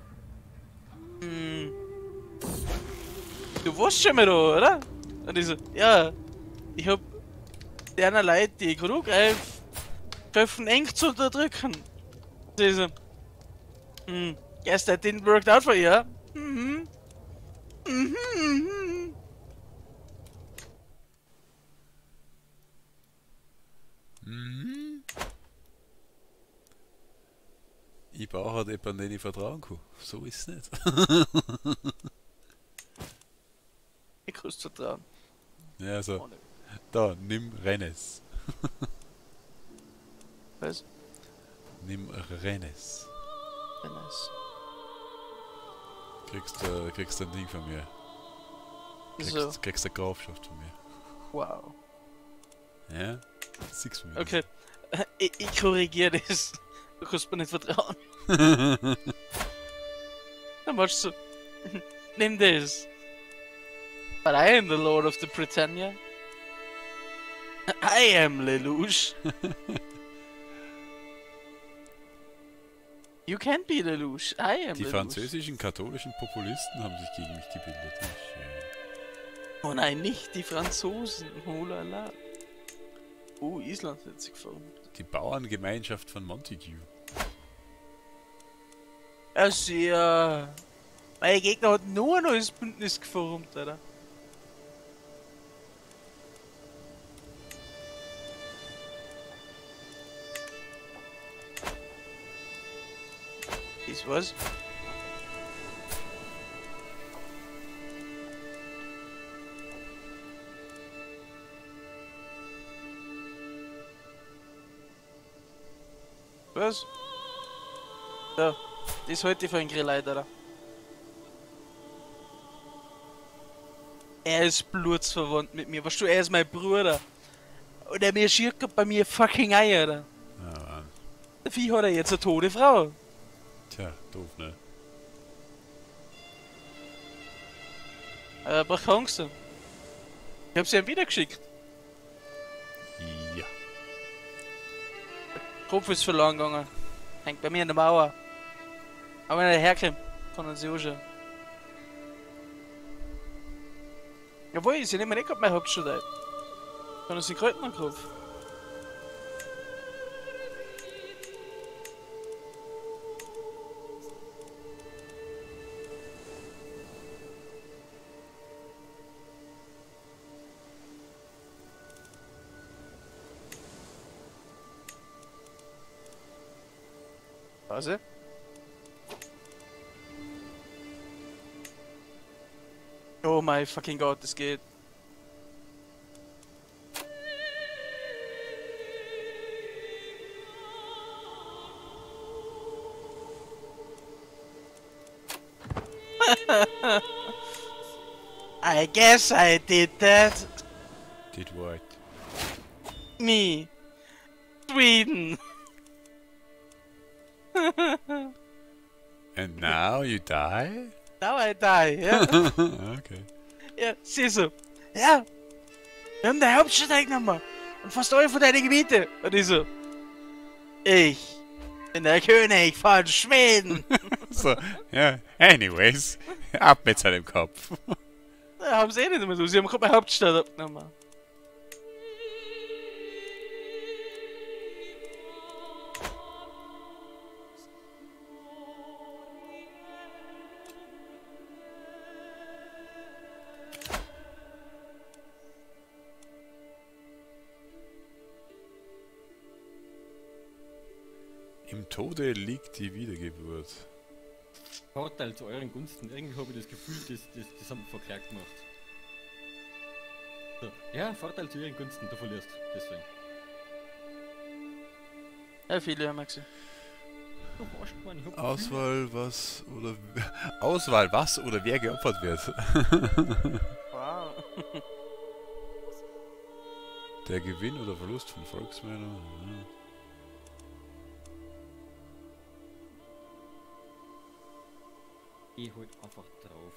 du warst schon mal da, oder? Und ich so, ja, ich hab die anderen Leute, die gerade angreifen, geholfen, eng zu unterdrücken. Diese. Guess that didn't work out for you, huh? Mhm. Mhm. Mhm. Mhm. Ich brauche halt jemanden, den ich vertrauen kann. So ist es nicht. Ich kann's vertrauen. Ja, also, Ohne. da, nimm Rennes. Was? Nimm Rennes. Nice. Kriegst ein Ding von mir. So. Kriegst eine Grafschaft von mir. Wow. Ja? Six von mir. Okay. Ich korrigiere das. Du kannst mir nicht vertrauen. Dann machst du so. Nimm das. But I am the Lord of the Britannia. I am Lelouch. You can't be Lelouch. I am Die Lelouch. französischen katholischen Populisten haben sich gegen mich gebildet. Oh nein, nicht die Franzosen. Oh la la. Oh, Island hat sich geformt. Die Bauerngemeinschaft von Montague. Also ja. Mein Gegner hat nur ein neues Bündnis geformt, oder? Ist was? Was? Da, das halte ich für einen Grilleit, oder? Er ist blutsverwandt mit mir, weißt du, er ist mein Bruder. Und er marschiert grad bei mir fucking Eier, oder? Ah, Mann. Dafür hat er jetzt eine tote Frau. Tja, doof, ne? Er braucht keine Angst haben. Ich hab sie ihm wieder geschickt. Ja. Kopf ist verloren gegangen. Hängt bei mir in der Mauer. Aber wenn er herkommt, kann er sich anschauen. Jawohl, ich sehe nicht mehr gerade meine Hauptstadt ein. Kann er sich gerade noch kaufen. Warte. Oh mein fucking Gott, das geht. I guess I did that. Did what? Me. Sweden. And now you die? Now I die, ja? Okay. Ja, siehst du. Ja. Wir haben die Hauptstadt eingenommen. Und fast alle von deinen Gebiete. Und ich so. Ich bin der König von Schweden. So, ja. Anyways, ab mit seinem Kopf. Ja, haben sie eh nicht mehr so. Sie haben gerade meine Hauptstadt abgenommen. Im Tode liegt die Wiedergeburt. Vorteil zu euren Gunsten. Irgendwie habe ich das Gefühl, das haben wir verkehrt gemacht. So. Ja, Vorteil zu ihren Gunsten, du verlierst. Deswegen. Ja, viele haben wir gesehen. Du Arsch, Mann, ich hab Auswahl, was oder Auswahl, was oder wer geopfert wird. Wow. Der Gewinn oder Verlust von Volksmännern. Ich halt einfach drauf.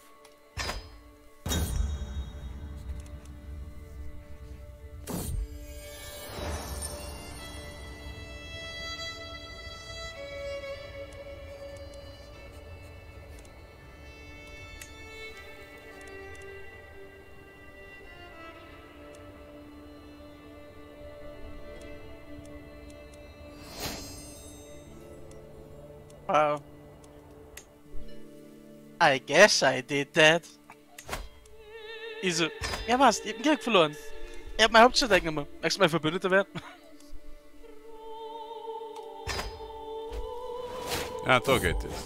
Wow. I guess I did that. Ich so, ja was, ich hab den Krieg verloren. Ich hab meine Hauptstadt eingenommen. Möchtest du mein Verbündeter werden? Ah, da geht es.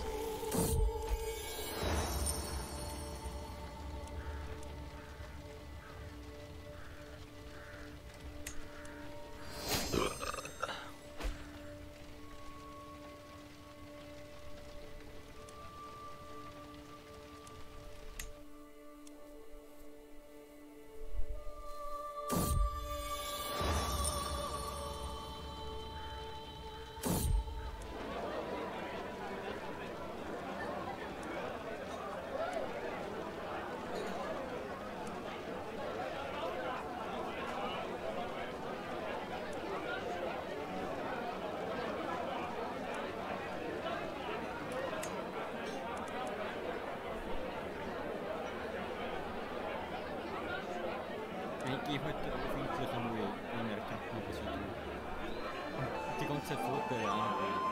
Ich gehe heute öffentlich einmal in der Karte was ich tue. Und die ganze Zeit Vorteile anwählen.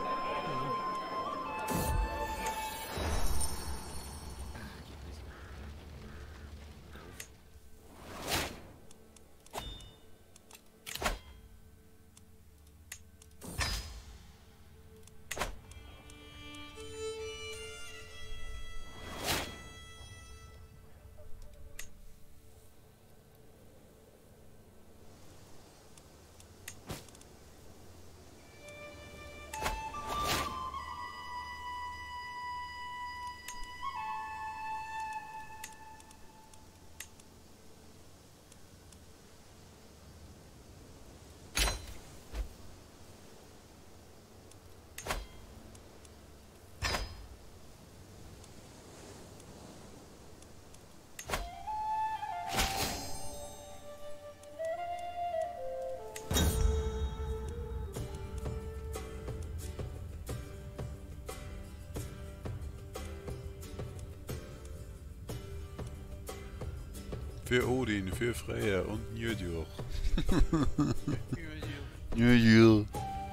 Für Odin, für Freya und Njördur. Ja, Njördur.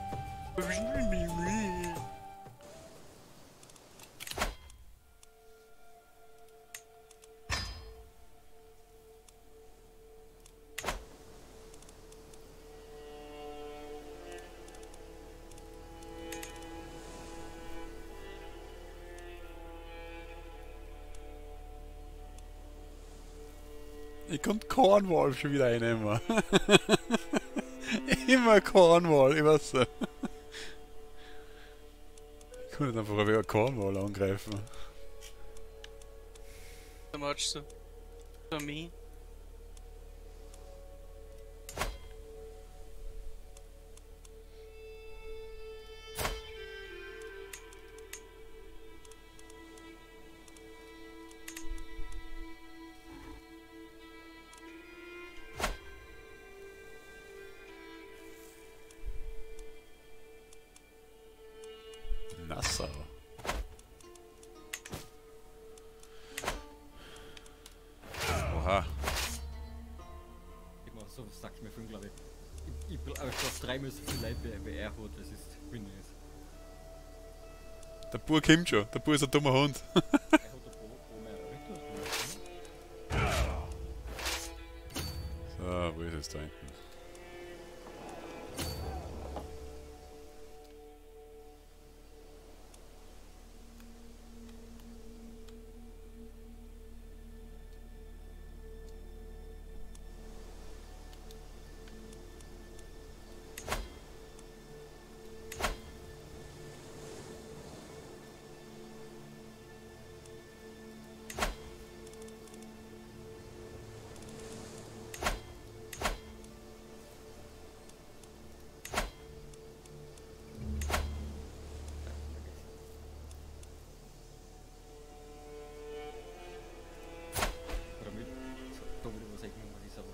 Ich konnte Cornwall schon wieder einnehmen. Immer Cornwall, ich weiß so. Ich konnte nicht einfach wieder Cornwall angreifen. so much so. For me. Nassau. Oha. Ich mach so, was sagt mir 5, glaube ich. Ich glaube, 3 so viel Leute wie er hat, das ist Windows. Der Bur kommt schon. Der Bur ist ein dummer Hund. Er hat pro mehr Ritter. So, wo ist es da hinten? Oder mit. Da wurde was eigentlich noch dieser Woche.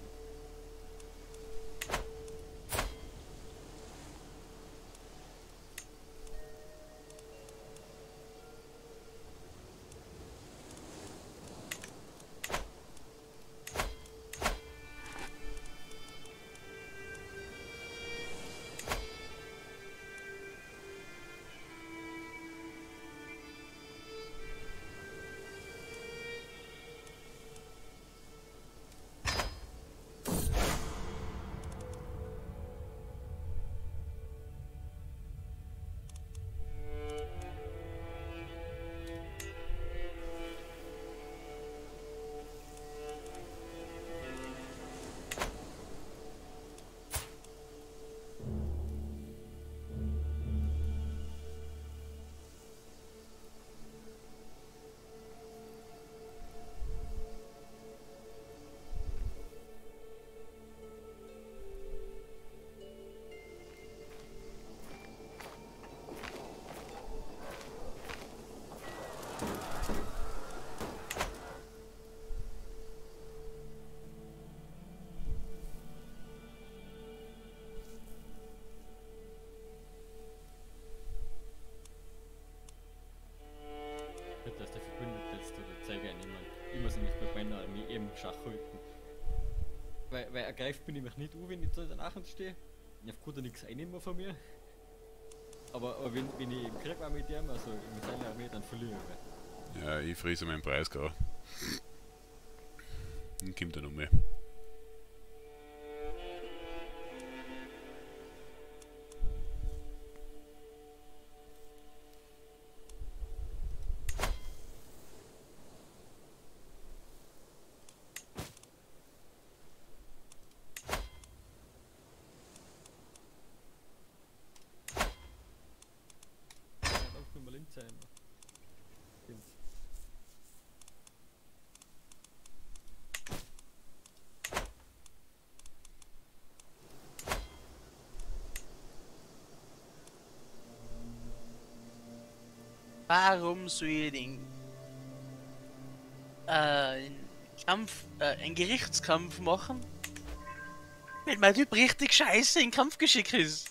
weil er greift mich nämlich nicht an, wenn ich da danach stehe. Ich kann da nichts einnehmen von mir. Aber wenn ich im Krieg war mit dem, also mit seiner Armee, dann verliere ich. Ja, ich friese meinen Preis gar. Dann kommt er noch mehr. Sein. Warum soll ich einen Gerichtskampf machen? Wenn mein Typ richtig scheiße in Kampfgeschick ist.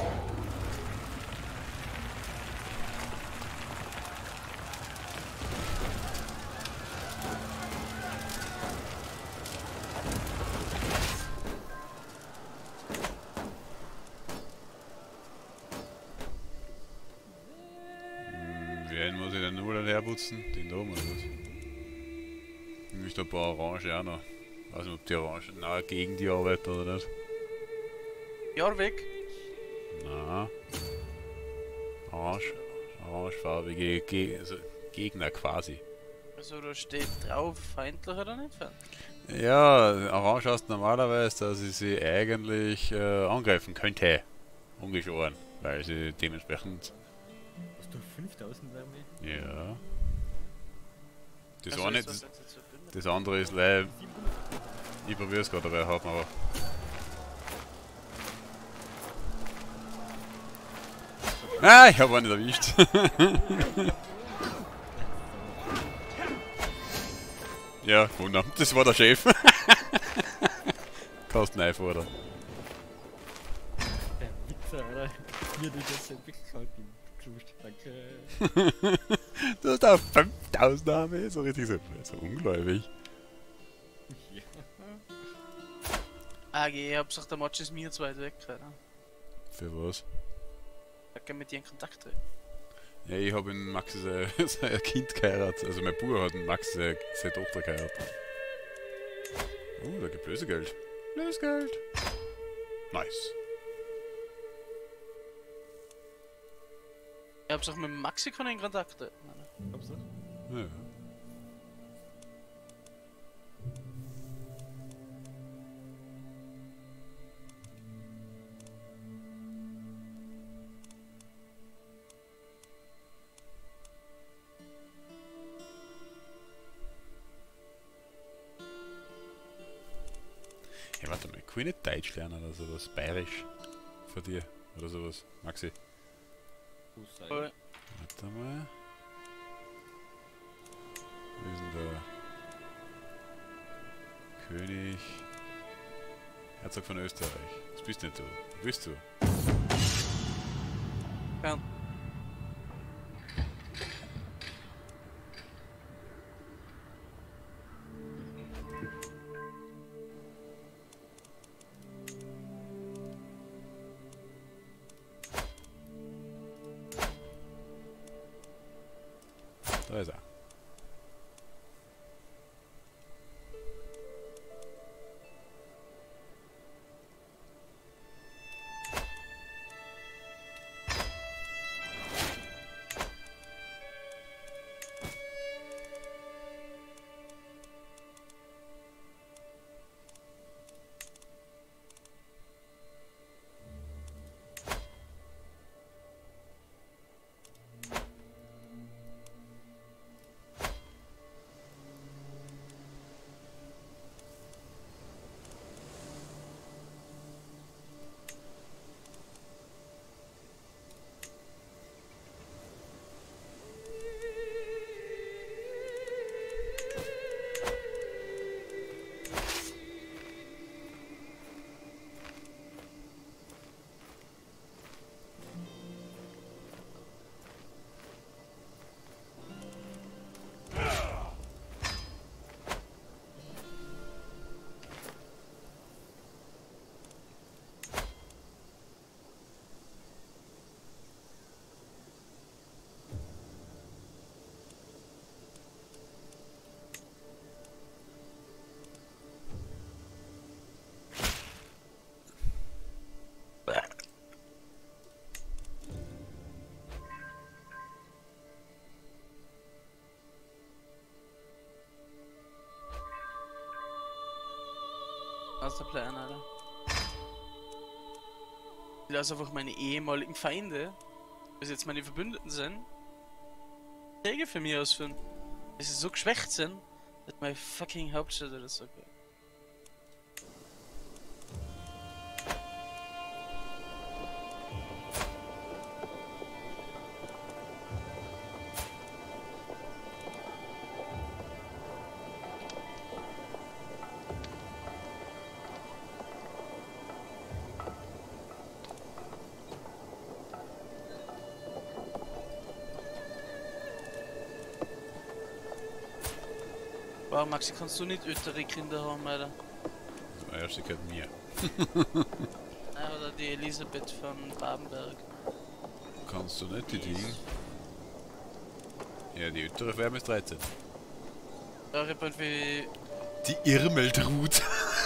Wen muss ich denn nur dann herputzen? Den da oder was? Ich möchte ein paar Orange auch noch. Ich weiß nicht, ob die Orange nahe gegen die arbeiten oder nicht. Jahr weg. Na. Orangefarbige also Gegner quasi. Also da steht drauf, feindlich oder nicht feindlich? Ja, Orange heißt normalerweise, dass ich sie eigentlich angreifen könnte. Ungeschoren. Weil sie dementsprechend. Hast du 5000 Wärme? Ja. Das, Also eine, ist das, jetzt so dünn. das andere ist leider. Ich probiere es gerade dabei haben, aber. Ah, ich habe einen nicht erwischt. Ja, wunderbar. Das war der Chef. Kannst du einfordern. Der Wichser, Alter. Hier, die jetzt entwickelt halt im Klust. Danke. Du hast auch 5000 Arme, so richtig so ungläubig. Ja. Ah, ich hab gesagt, der Match ist mir zu weit weg, oder? Für was? Ich kann mit dir in Kontakt treten. Ja, ich habe in Maxi sein Kind geheiratet. Also mein Bruder hat in Maxi seine Tochter geheiratet. Da gibt Lösegeld. Lösegeld. Nice. Ich hab's auch mit Maxi in Kontakt treten. Hab's das? Ja. Hey, warte mal, kann ich nicht Deutsch lernen oder sowas? Bayerisch? Von dir? Oder sowas? Maxi? Voll. Warte mal. Wo ist denn der König? Herzog von Österreich. Das bist nicht du. Bist du? Fern. Da ist er. Aus der Plan, Alter. Ich lasse einfach meine ehemaligen Feinde, was jetzt meine Verbündeten sind, Kriege für mich ausführen. Dass sie so geschwächt sind, dass meine fucking Hauptstadt oder so geht. Wow, Maxi, kannst du nicht ältere Kinder haben, Alter? Das erste gehört mir. Nein, oder die Elisabeth von Babenberg. Kannst du nicht die Dinge? Ja, die ältere wäre bis 13. Ja, ich hab irgendwie... Die Irmeltrud.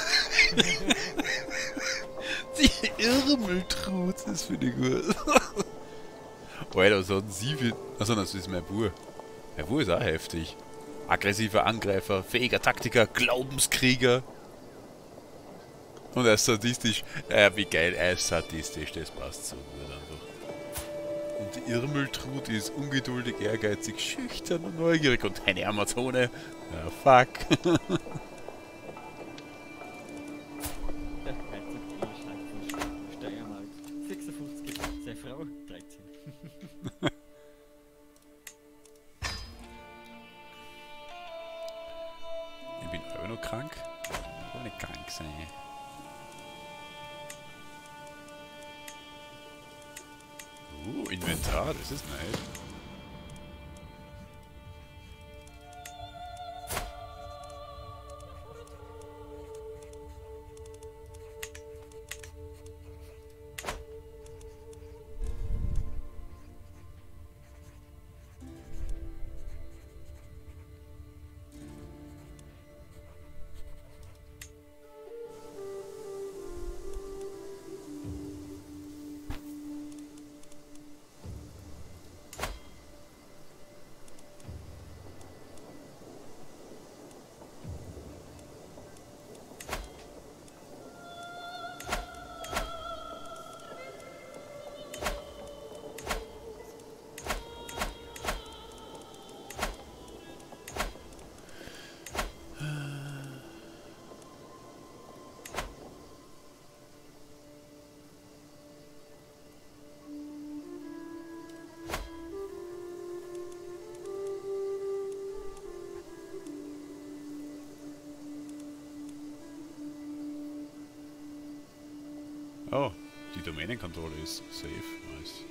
Die Irmeltrud, das finde ich gut. Alter, was hat denn sie für... Achso, das ist mein Bub. Mein Bub ist auch heftig. Aggressiver Angreifer, fähiger Taktiker, Glaubenskrieger. Und er ist sadistisch. Wie geil, er ist sadistisch, das passt so gut einfach. Und die Irmeltrud ist ungeduldig, ehrgeizig, schüchtern und neugierig. Und eine Amazone. Ja, fuck. Der Herzog von Steiermark. 56, seine Frau 13. Ich bin auch noch krank. Ich will nicht krank sein. Inventar, das ist nice. Oh, die Domänenkontrolle ist safe. Nice.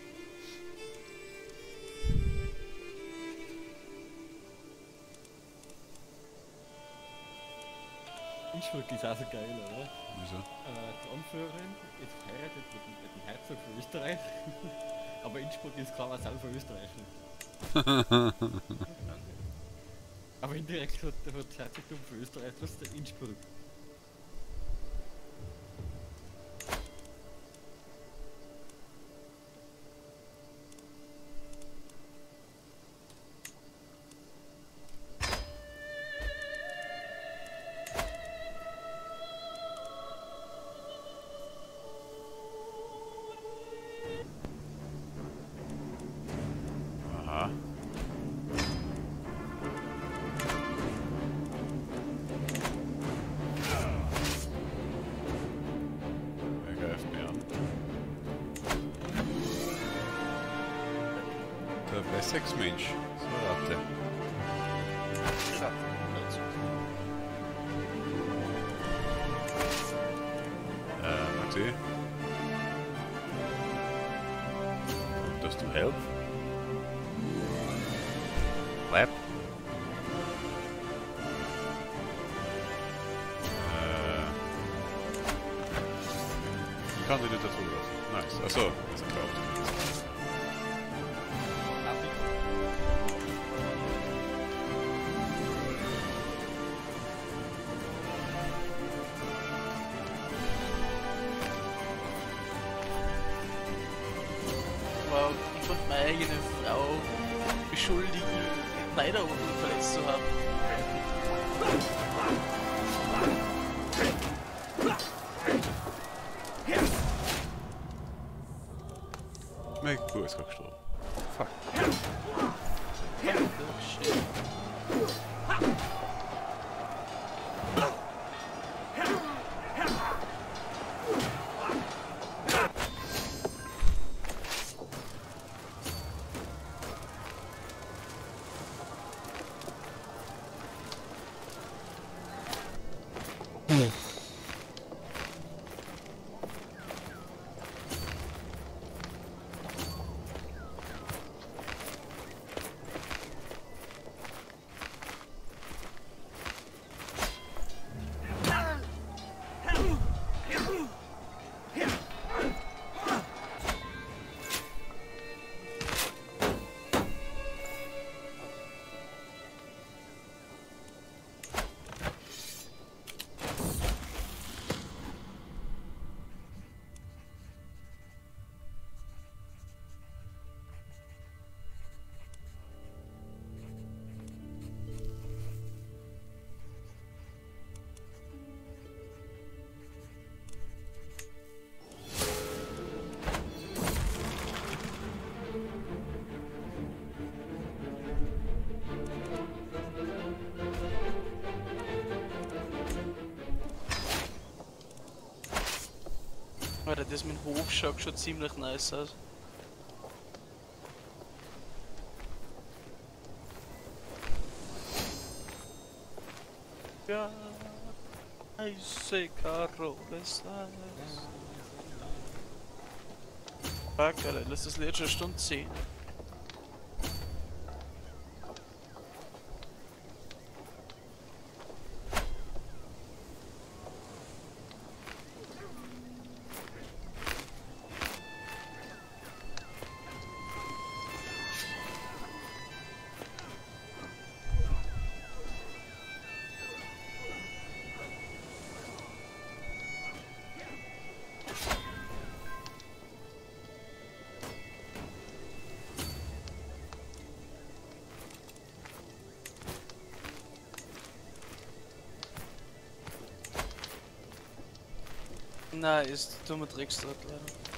Innsbruck ist auch so geil, oder? Wieso? Die Anführerin ist verheiratet mit dem Herzog von Österreich. Aber Innsbruck ist kein Vasall von Österreich. Aber indirekt hat das Herzogtum von Österreich trotzdem Innsbruck. Aha. Wer greift mir an? Der Wessex-Mensch. So, warte. Ja, Maxi? Does to help? Lab? Ich kann die nicht dazu lassen. Nice. Achso, das ist gekauft. wow, einfach meine eigene Frau beschuldigen, Kleiderunfall verletzt zu haben. Mein Bub ist gerade gestorben. Fuck. Oh, shit. Alter, das mit dem Hof schaut schon ziemlich nice aus. Ja, heiße Karoles. Fuck, Alter, lass das Lied schon eine Stunde ziehen. Nein, ist dummer Drecksdraht leider.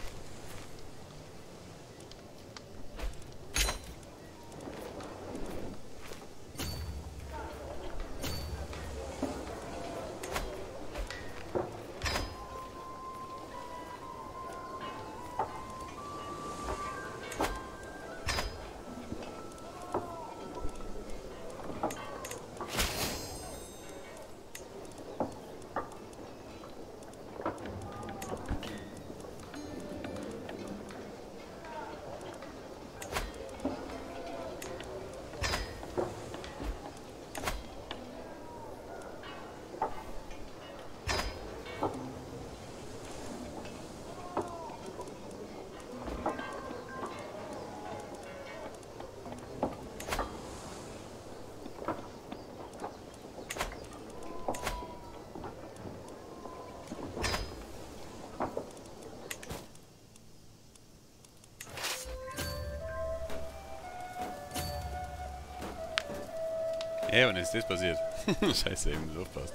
Hey, wann ist das passiert? Scheiße, eben nicht aufpasst.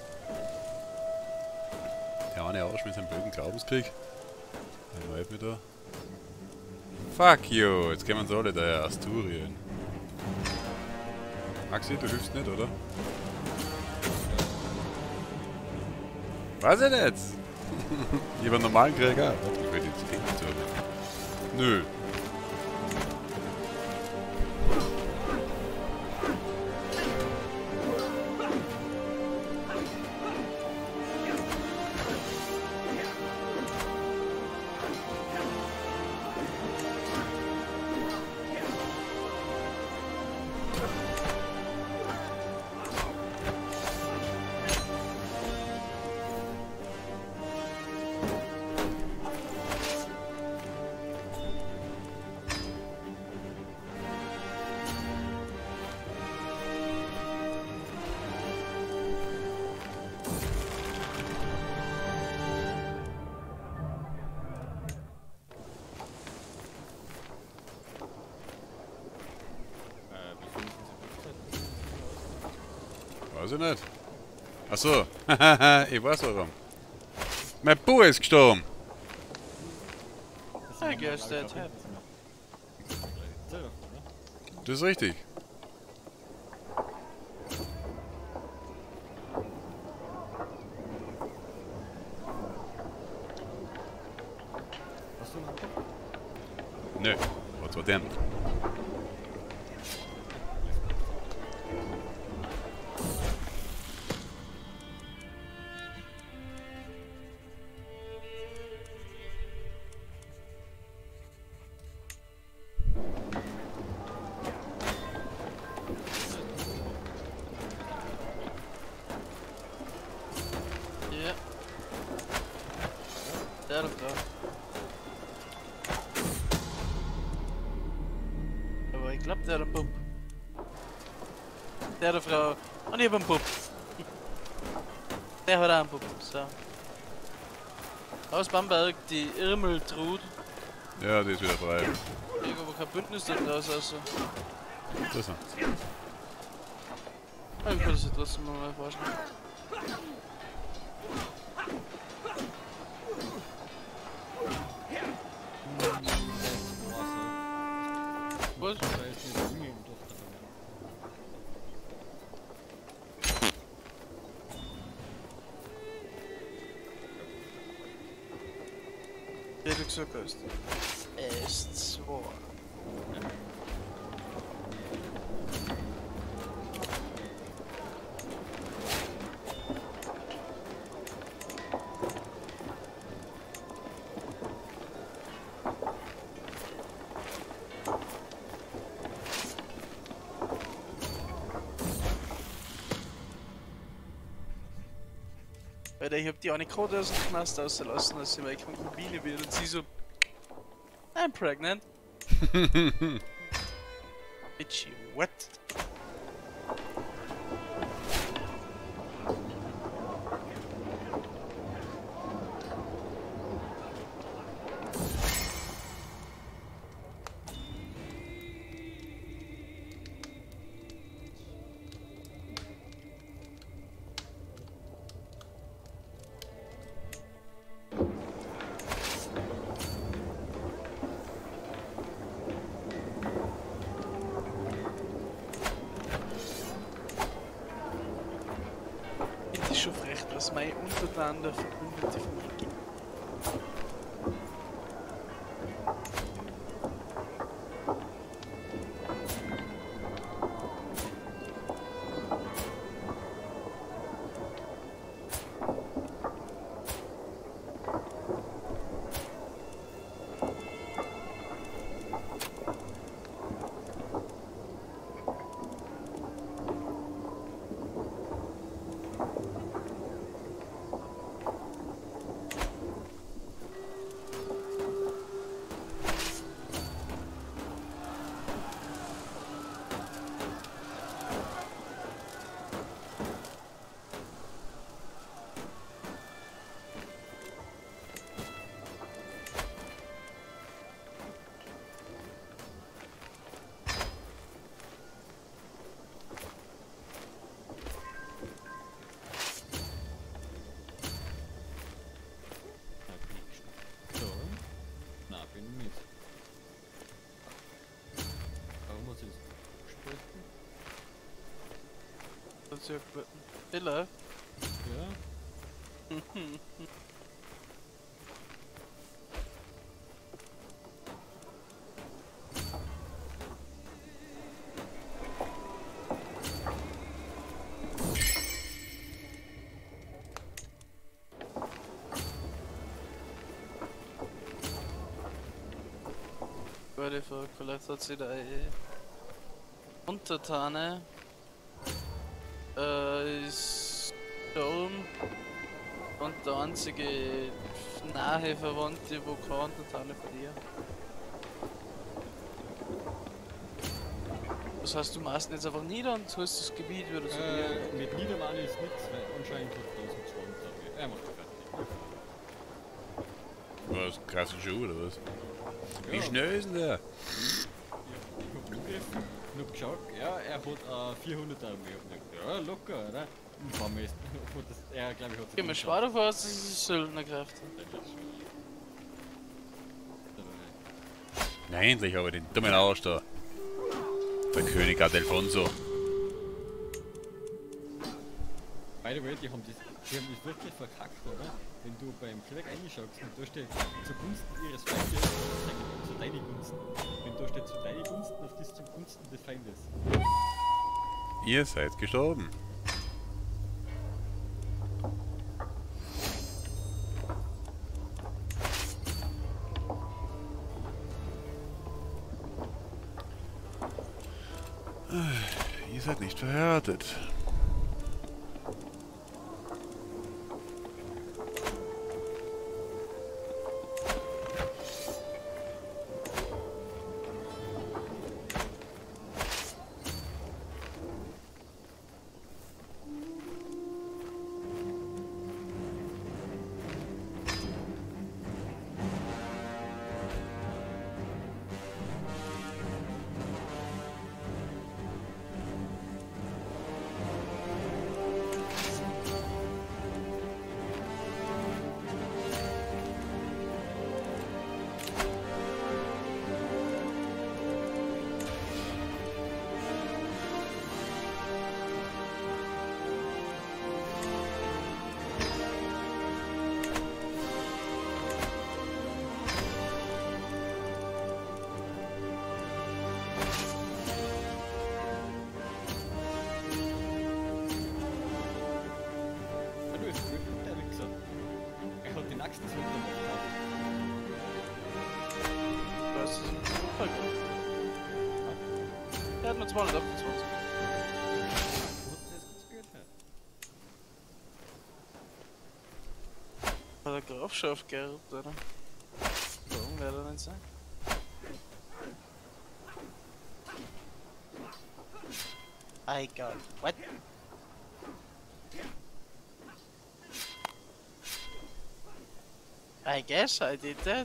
Der eine Arsch mit seinem blöden Glaubenskrieg. Ein Leib mit da. Fuck you, jetzt kommen sie alle daher, Asturien. Maxi, du hilfst nicht, oder? Was ist denn jetzt? Ich hab einen normalen Krieg auch. Warte, ich will jetzt Ding zu. Nö. Weiß ich nicht. Achso, ich weiß warum. Mein Bub ist gestorben. I guess that happened. Das ist richtig. Hast du noch einen Kopf? Nö, was war denn? Ja. Der da drauf. Aber ich glaub, der hat einen Pump. Der da Frau. Und ich hab einen Pump. Der hat auch einen Pump. So. Aus Bamberg, die Irmeltrud. Ja, die ist wieder frei. Ich hab aber kein Bündnis da draus, also. Interessant. Aber ich kann das ja trotzdem mal vorstellen. Was? Da ist eine Junge im Tochter. Wie du gesagt hast. S2. Alter, ich hab die eine Karte aus dem Knast ausgelassen, als sie meine Konkubine will und sie so... I'm pregnant. Bitchy, what? Es ist schon frech, dass mein Untertan der Verbündete von mir gibt. So. Na, bin ich mit. Warum muss ich das sprechen? Das ist ja gut. Hello. Ja. Gute Frage, vielleicht hat sie da Untertane. Ist Sturm und der einzige nahe Verwandte, wo keine Untertane von dir. Das heißt, du machst ihn jetzt einfach nieder und holst das Gebiet wieder zu dir. Mit Niedermann ist nichts, weil anscheinend hat 1200 Tage. Er macht fertig. Was? Krasse Schuhe oder was? Wie Ja. schnell ist denn der? Ich hab angegriffen und hab geschaut, ja, er hat 400 Tage. Ich hab gedacht, ja, locker, oder? Und vor mir ist, er glaube ich hat Geh mal schwer davon aus, dass es Söldnerkräfte. Na endlich habe ich den dummen Arsch da. Der König Adelfonso. By the way, die haben das wirklich verkackt, oder? Wenn du beim Krieg reinschaust und da steht zugunsten ihres Feindes, zu deinen Gunsten. Wenn da steht zu deinen Gunsten, auf das zugunsten des Feindes. Ihr seid gestorben. Ihr seid nicht verheiratet. Er hat den Axt des Winter Das ist ein Zufall. Er hat nur 228. Hat er Grafschaft geerbt, oder? Warum wäre er nicht sein? I got what? I guess I did that.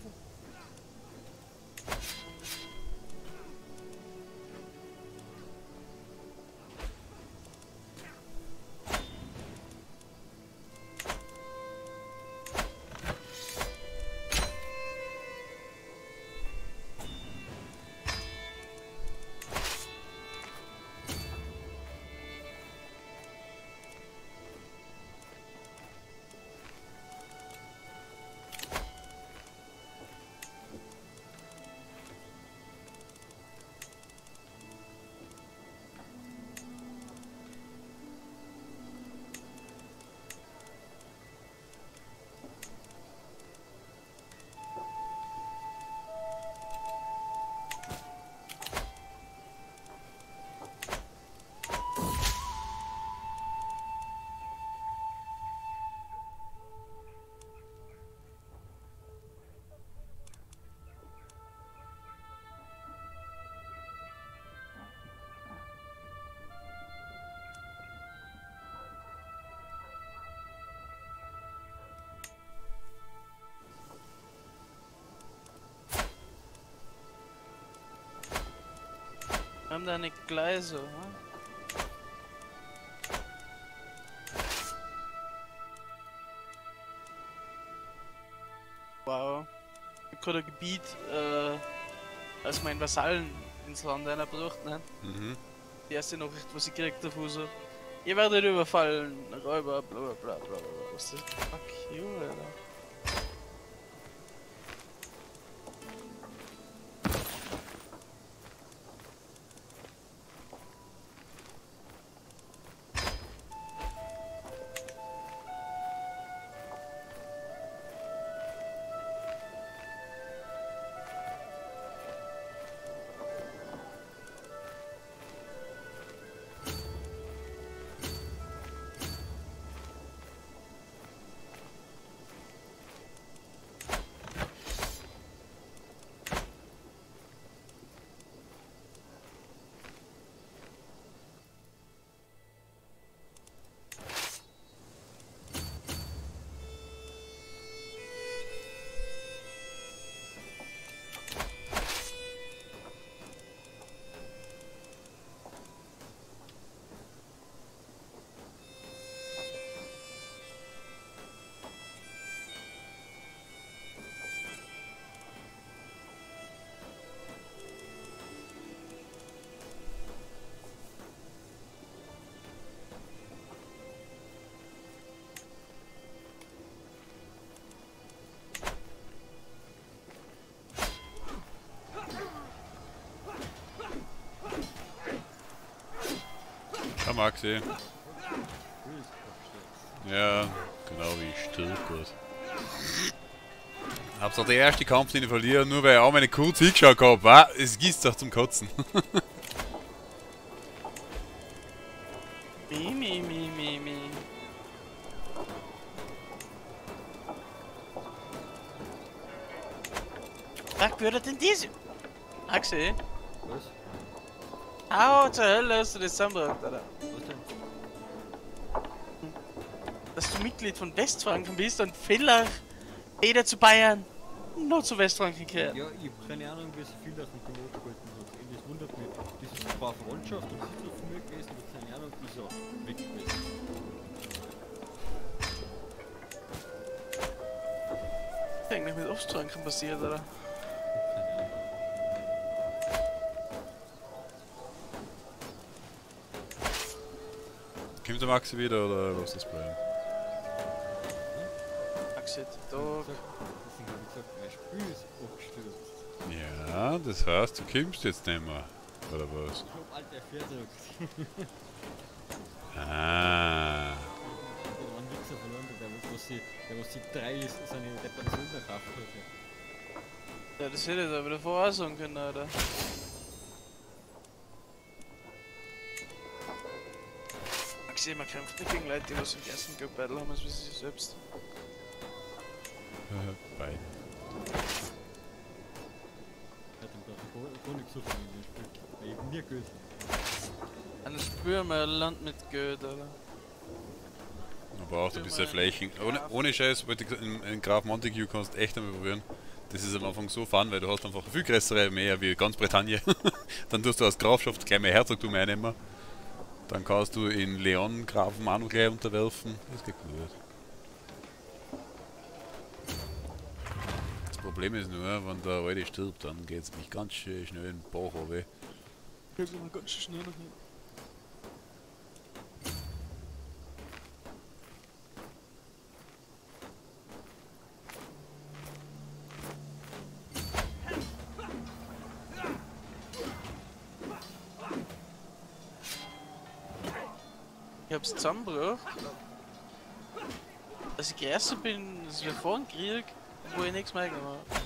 Wir haben da eine Gleise, hm? Wow. Ich habe ein Gebiet, als mein Vasallen ins Land eingebracht, ne? Mhm. Die erste Nachricht, was ich gekriegt habe, so: ihr werdet überfallen, Räuber, bla bla bla bla bla. Was ist das? Fuck you, Alter. Maxi. Böse abgestürzt. Ja, genau wie Stirkos. Hab's auch der erste Kampf, den ich verliere, nur weil ich auch meine kurz hingeschaut habe. Ah, es gießt doch zum Kotzen. Mi. Was würde denn diese? Axel, Was? how zur Hölle hast du das zusammengebracht, Alter? Was denn? Dass du Mitglied von Westfranken bist und Villach weder zu Bayern noch zu Westfranken gehört. Ja, ich hab keine Ahnung, wie so viel davon Pilot gehalten hat. Das wundert mich. Das ist zwar Freundschaft und das ist von mir gewesen, aber keine Ahnung, wieso weg gewesen. Was ist eigentlich mit Obstfranken passiert, oder? Keine Ahnung. Kommt der Maxi wieder oder was ist das bei ihm? Axel, da. Deswegen hab ich gesagt, mein Spiel ist abgestürzt. Ja, das heißt, du kommst jetzt nicht mehr. Oder was? Ich hab alter verdrückt. Ah. Der war ein Wichser verloren, der was sie 3 seine Reparation gekauft hat. Ja, das hätte ich aber davor auch sagen können, Alter. Axel, man kämpft nicht gegen Leute, die was im ersten Geld Battle haben, als wie sie sich selbst. Beide. Hat ihm gar nichts so viel in dem Spiel. Weil ich hab nie Geld. Ein Spürmerland mit Geld, Alter. Aber auch ein bisschen Flächen. Ohne Scheiß, wollte ich in Graf Montague kannst du echt einmal probieren. Das ist am Anfang so fun, weil du hast einfach viel größere Meer wie ganz Bretagne. Dann tust du als Grafschaft gleich mehr Herzogtum einnehmen. Dann kannst du in Leon Grafen auch noch gleich unterwerfen. Das geht gut. Das Problem ist nur, wenn der Alte stirbt, dann geht es mich ganz schön schnell in den Bauch runter. Ich bin ganz schön schnell noch hin. Ich hab's zusammengebracht. Dass ich gegessen bin, dass wir vor dem Krieg, wo ich nichts mehr genommen habe.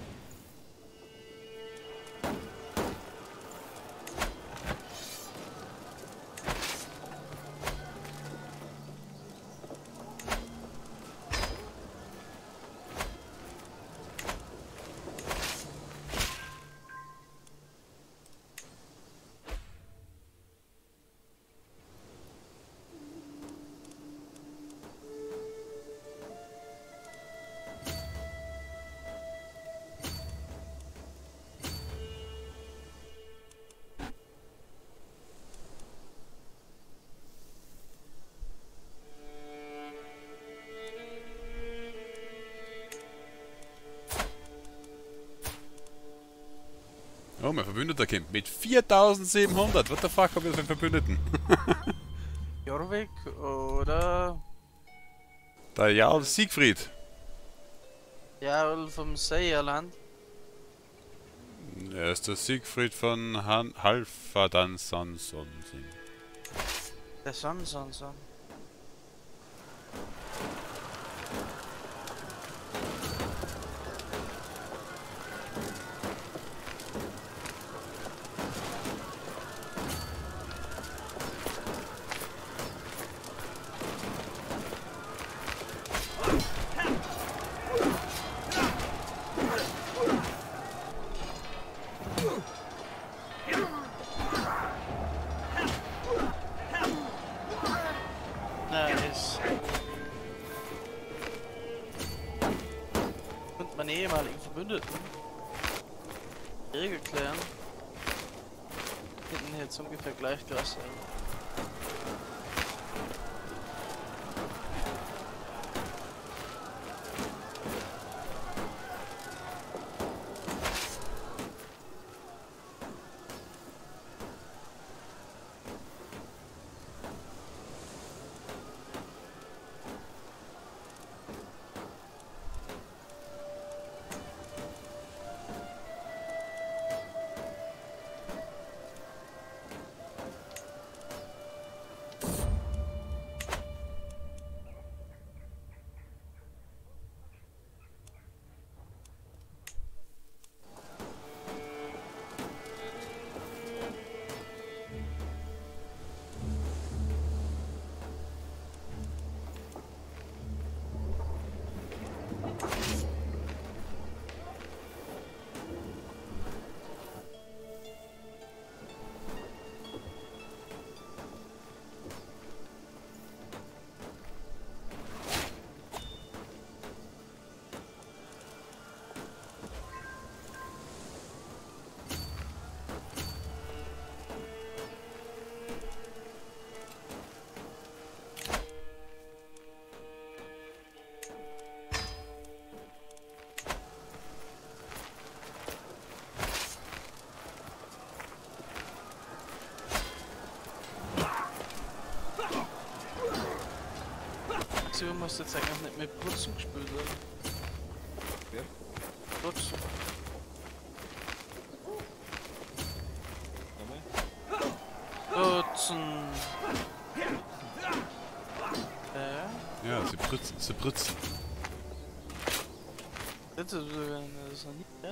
Oh, mein Verbündeter kommt mit 4700. What the fuck, hab ich das für einen Verbündeten? Jorvik oder Der Jarl Siegfried. Jarl vom Seierland. Er ist der Siegfried von Halfadan Sanson. Der Son. Nice. Und meine ehemaligen Verbündeten Krieg erklären. Hätten jetzt ungefähr gleich krass sein. hast du jetzt eigentlich nicht mit Putzen gespielt, oder? Wer? Putzen. Nochmal? Putzen. Ja, sie pritzen, sie pritzen. Das ist noch nicht. Ja.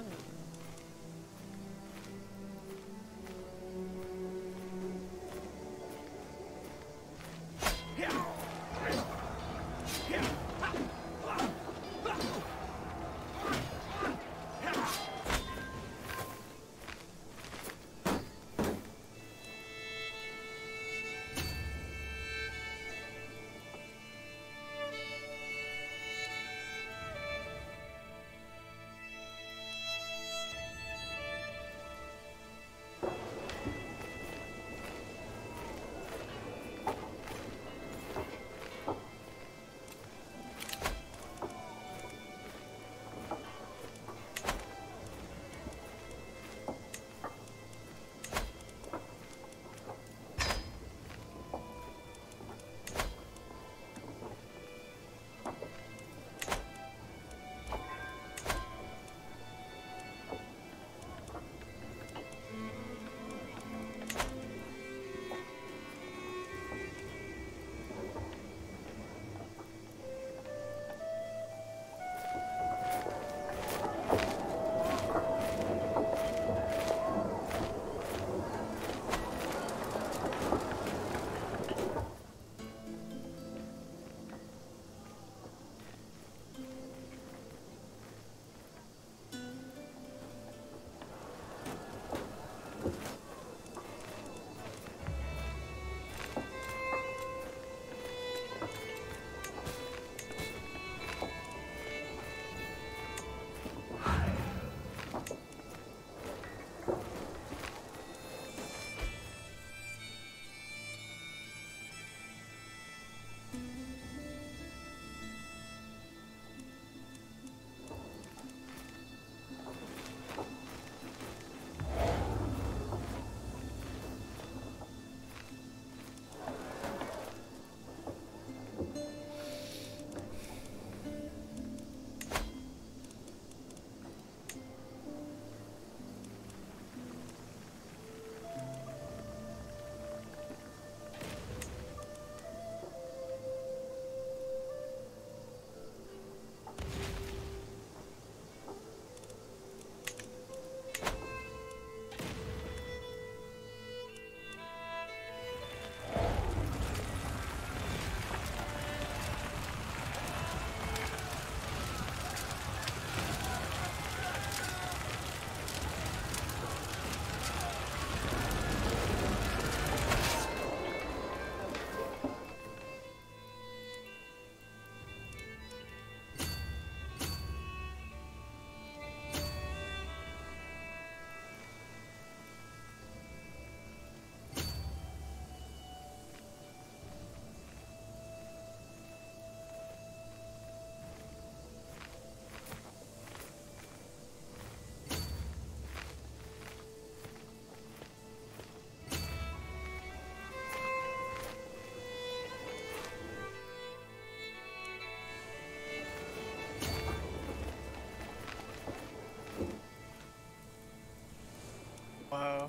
Wow.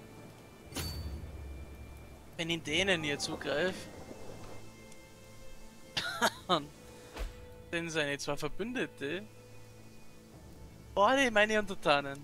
Wenn ich denen hier zugreife, dann sind zwei Verbündete. Oh, die meine Untertanen.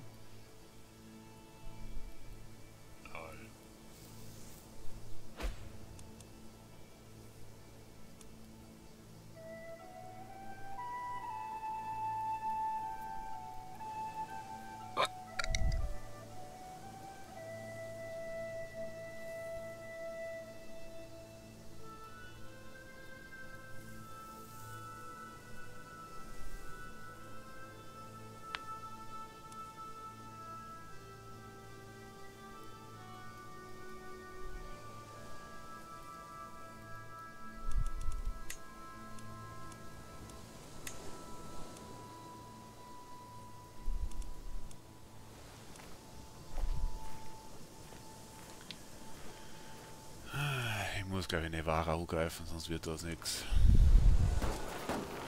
Ich muss, glaube ich, Nevara angreifen, sonst wird das nichts.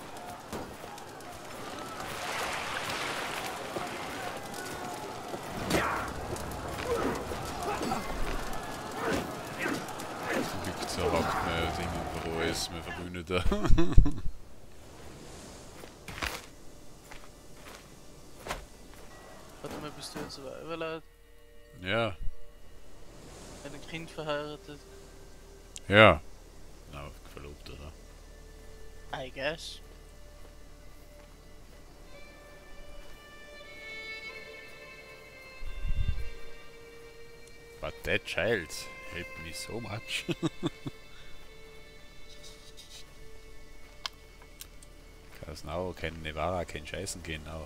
nicht da. Warte mal, bist du jetzt Survivor-Leid? Ja. Mit einem Kind verheiratet? Ja. Na, verlobt, oder? I guess. But that child helped me so much. Cause now can Nevada can scheißen gehen now.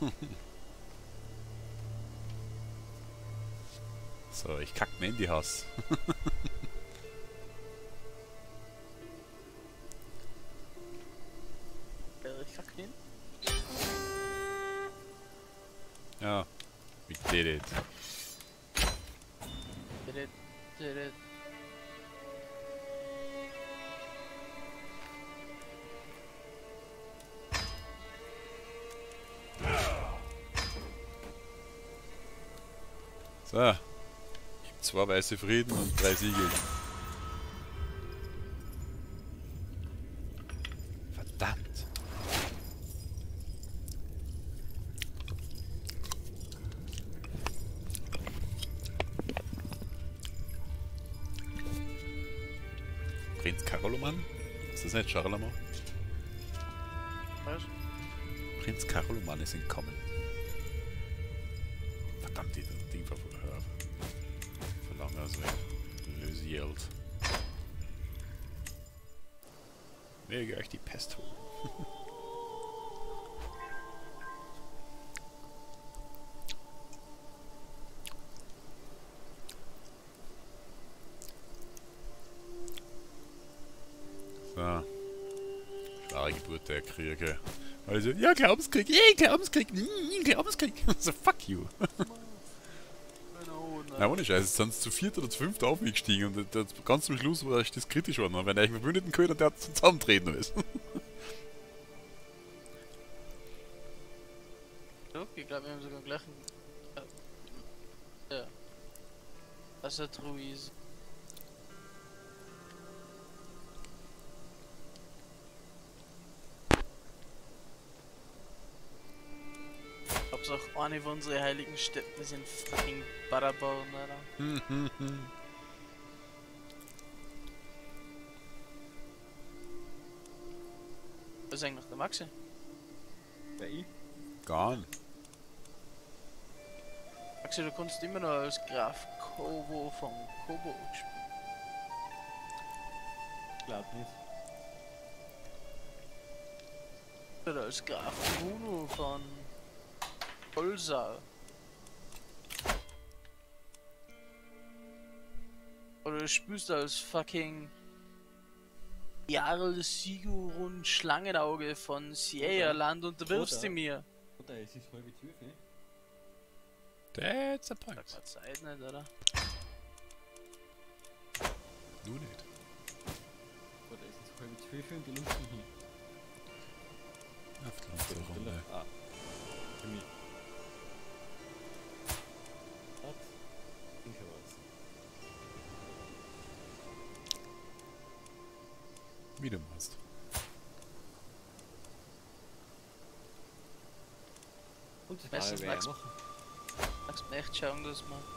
So, ich kack mir in die Haus. Ich kack hin. Ja, we did it. Did it. So. Ich hab 2 weiße Frieden und 3 Siegel. Verdammt. Prinz Karoloman? Ist das nicht Charlemagne? Was? Prinz Karoloman ist entkommen. Verdammt, die Ding verlangen also lösiert. Möge euch die Pest holen. So. Schwere Geburt der Kriege. Also, ja, Glaubenskrieg, Glaubenskrieg, Glaubenskrieg. So, fuck you. Na, ohne Scheiß, jetzt sind sie zu 4. oder zu 5. aufgestiegen und ganz zum Schluss war das kritisch geworden. Wenn er eigentlich Verbündeten gehört und der hat zusammentreten müssen. So, ich glaube, wir haben sogar gleich ja. Das ist Ruiz. Hauptsache eine von unseren heiligen Städten sind fucking Paderborn, oder? Was ist eigentlich noch der Maxi? Wer ich? Gone. Maxi, du kannst immer noch als Graf Kobo von Kobo spielen. Glaub nicht. Oder als Graf Bruno von Holsal. Oder du spielst als fucking Jarl Sigurd Schlangenauge von Sierra Land und du wirfst sie mir. Oder es ist halb 12, ne? That's a Da point. war Zeit nicht, oder? Nur nicht. Oder es ist halb 12 und die links sind hier. Auf die letzte Runde. Ah. Für mich. Was? Ich was. Wie du machst. Und das Meistens kann ich Max- machen. Magst mir echt schauen, dass man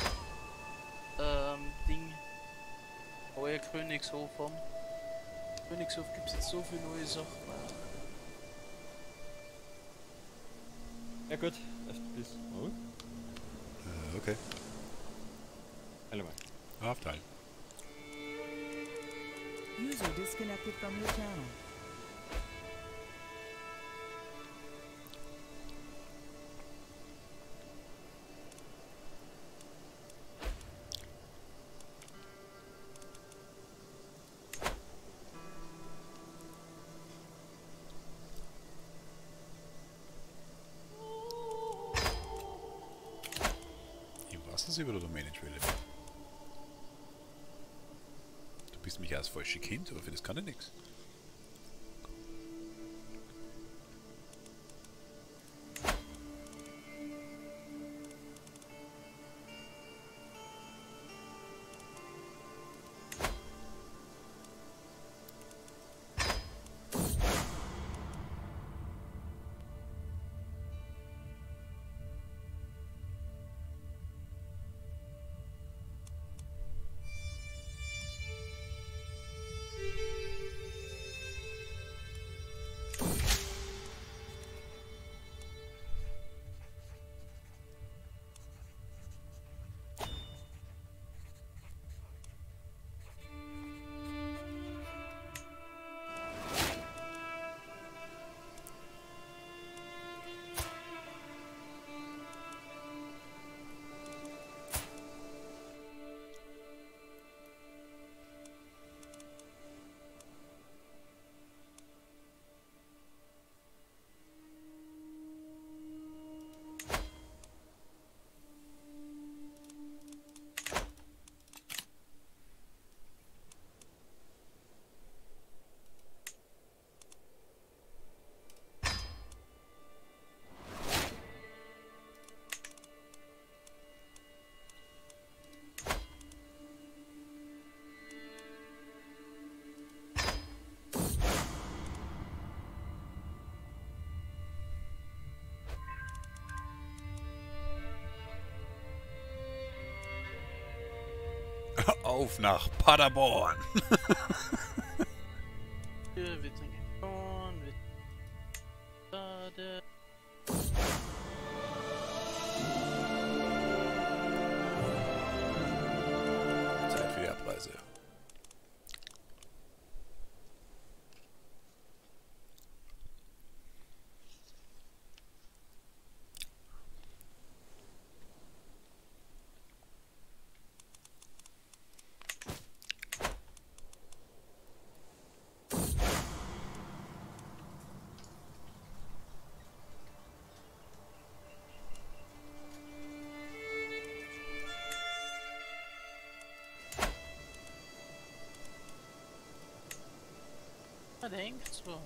Ding neuer Königshof haben. Königshof gibt es jetzt so viele neue Sachen. Ja gut, erst bis. Oh. Okay. Hallo mal. Aufteil. User disconnected from your channel. Ich weiß es über der Domänenschwelle. Du bist mich als falsche Kind, aber für das kann ich nichts. Auf nach Paderborn! Hier wird dann gefahren, wird Bade. Zeit für die Abreise. Was denkst du?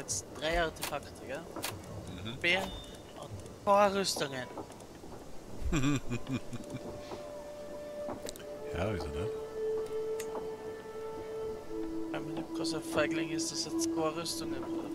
jetzt 3 Artefakte, gell? Mhm. Bär hat 2 Rüstungen. Ja, wieso nicht? Wenn man nicht großer Feigling ist, dass er 2 Rüstungen braucht.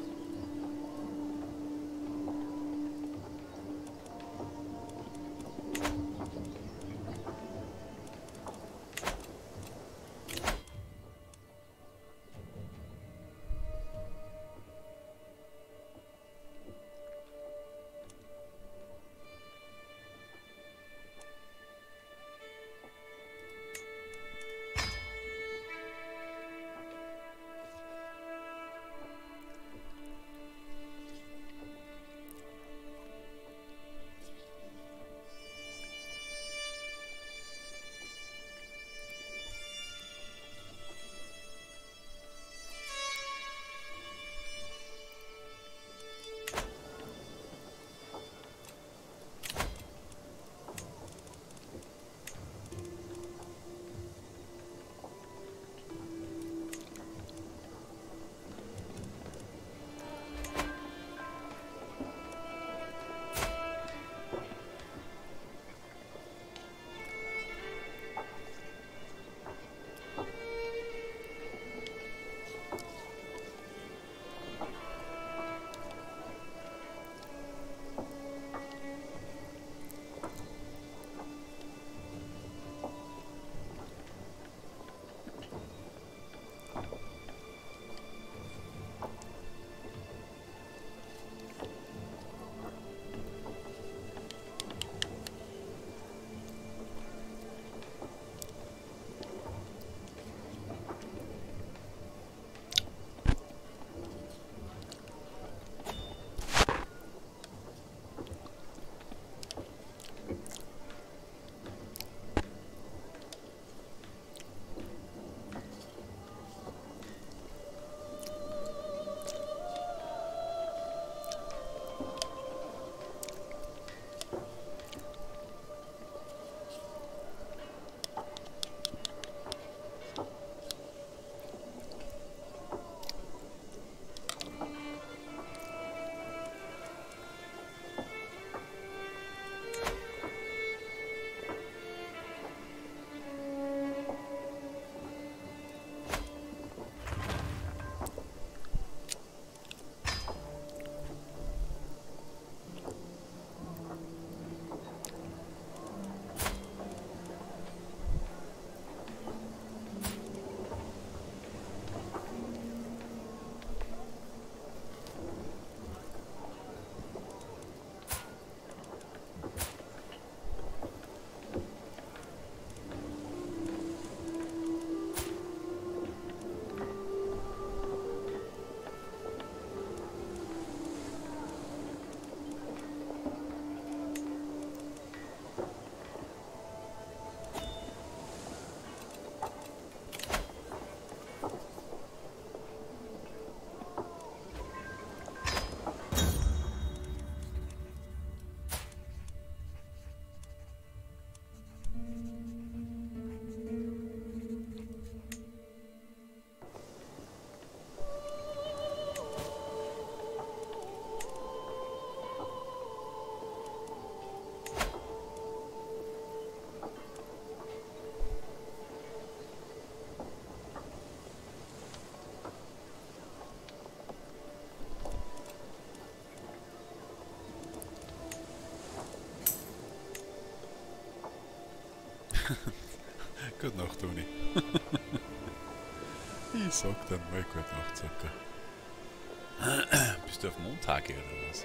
Gute Nacht, Toni. Ich sag dann mal gute Nacht, Zucker. Bist du auf Montage oder was?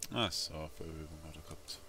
Ach so, Verübung hat er gehabt.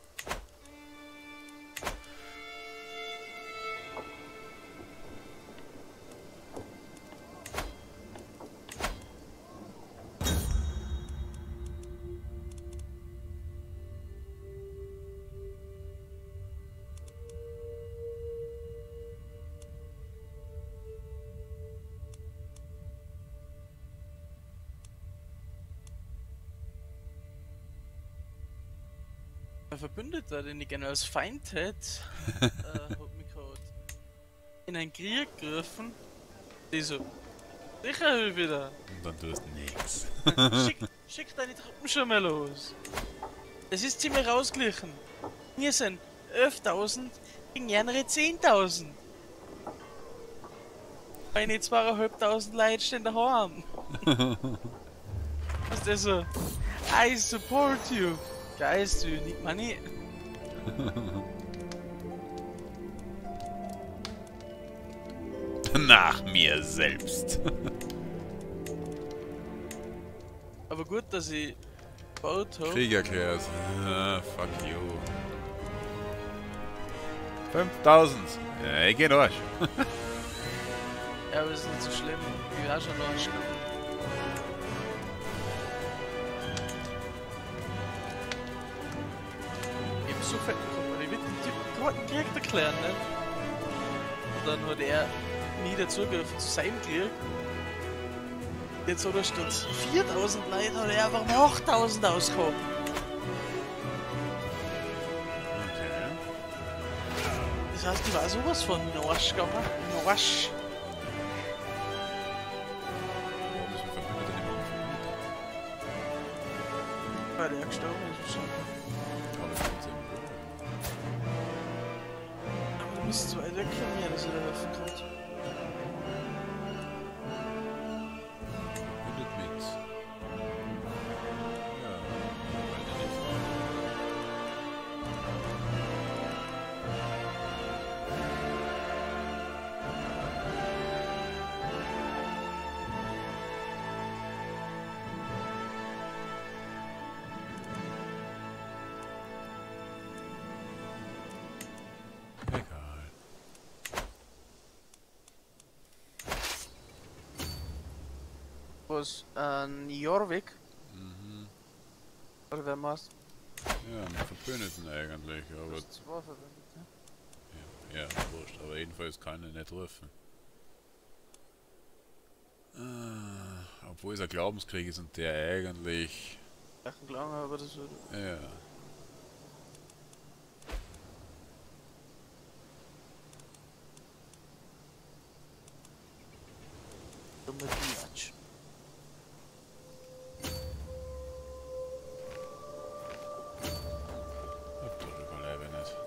Ein Verbündeter, den ich gerne als Feind hätte, hat mich gerade in einen Krieg gerufen. Die so, sicher will wieder. Und dann tust du nix. Schick deine Truppen schon mal los. Es ist ziemlich ausgeglichen. Wir sind 11.000 gegen andere 10.000. Meine 2.500 Leute stehen daheim. Was ist das so? I support you. Guys, do you need money? Nach mir selbst. Aber gut, dass ich gebaut habe. Krieg erklärt. Ah, fuck you. 5000. Ja, ich geh durch. Ja, aber das ist nicht so schlimm. Ich will auch schon noch Arsch gehabt. Ich hab so fett bekommen, ich will den Typen gerade einen Krieg erklären, ne? Und dann hat er nie dazugegriffen zu seinem Krieg. Jetzt hat er statt 4000 Leute hat er einfach mal 8000 ausgehauen. Okay. Das heißt, ich war sowas von in den Arsch gegangen. In den Arsch. Warum ist mein Verbündeter nicht mehr Verbündeter? Weil der gestorben ist schon. Aber es kommt sehr gut. Aber du bist so weit weg von mir, dass er da helfen kann. Verbündet mit. Ja, weil der nicht. Egal. Was? Jorvik? Mhm. Oder wer machst? Ja, mit Verbündeten eigentlich, aber Zwei Verbündete. ja, wurscht. Aber jedenfalls kann er nicht rufen. Obwohl es ein Glaubenskrieg ist und der eigentlich. Gleichen Glauben, aber das würde. Ja. Dumme Biatch. Hab doch überlebe nicht.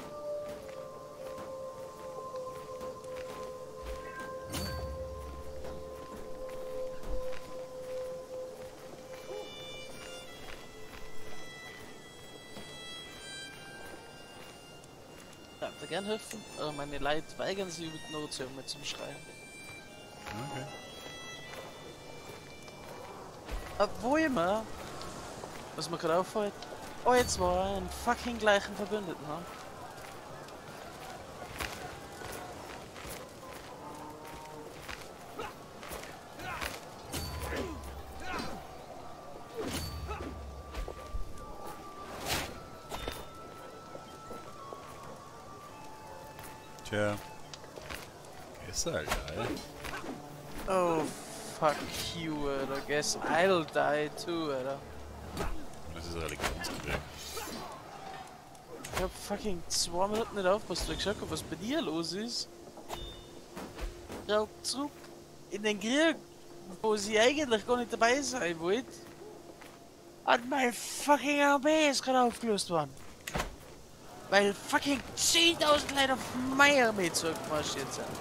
Ja, da gern helfen, aber meine Leute weigern sich mit Notion mit zum Schreien. Okay. Obwohl immer, was mir gerade auffällt, oh, jetzt war einen fucking gleichen Verbündeten haben. Tja. Ist halt geil. Oh, fuck you, Alter. Guess I'll die too, Alter. Das ist ein Religionskrieg. Ich hab fucking 2 Minuten nicht aufgepasst, weil ich geschaut hab, was bei dir los ist. Raub zurück in den Krieg, wo sie eigentlich gar nicht dabei sein wollt. Und meine fucking Armee ist gerade aufgelöst worden. Weil fucking 10.000 Leute auf meine Armee zurückmarschiert sind.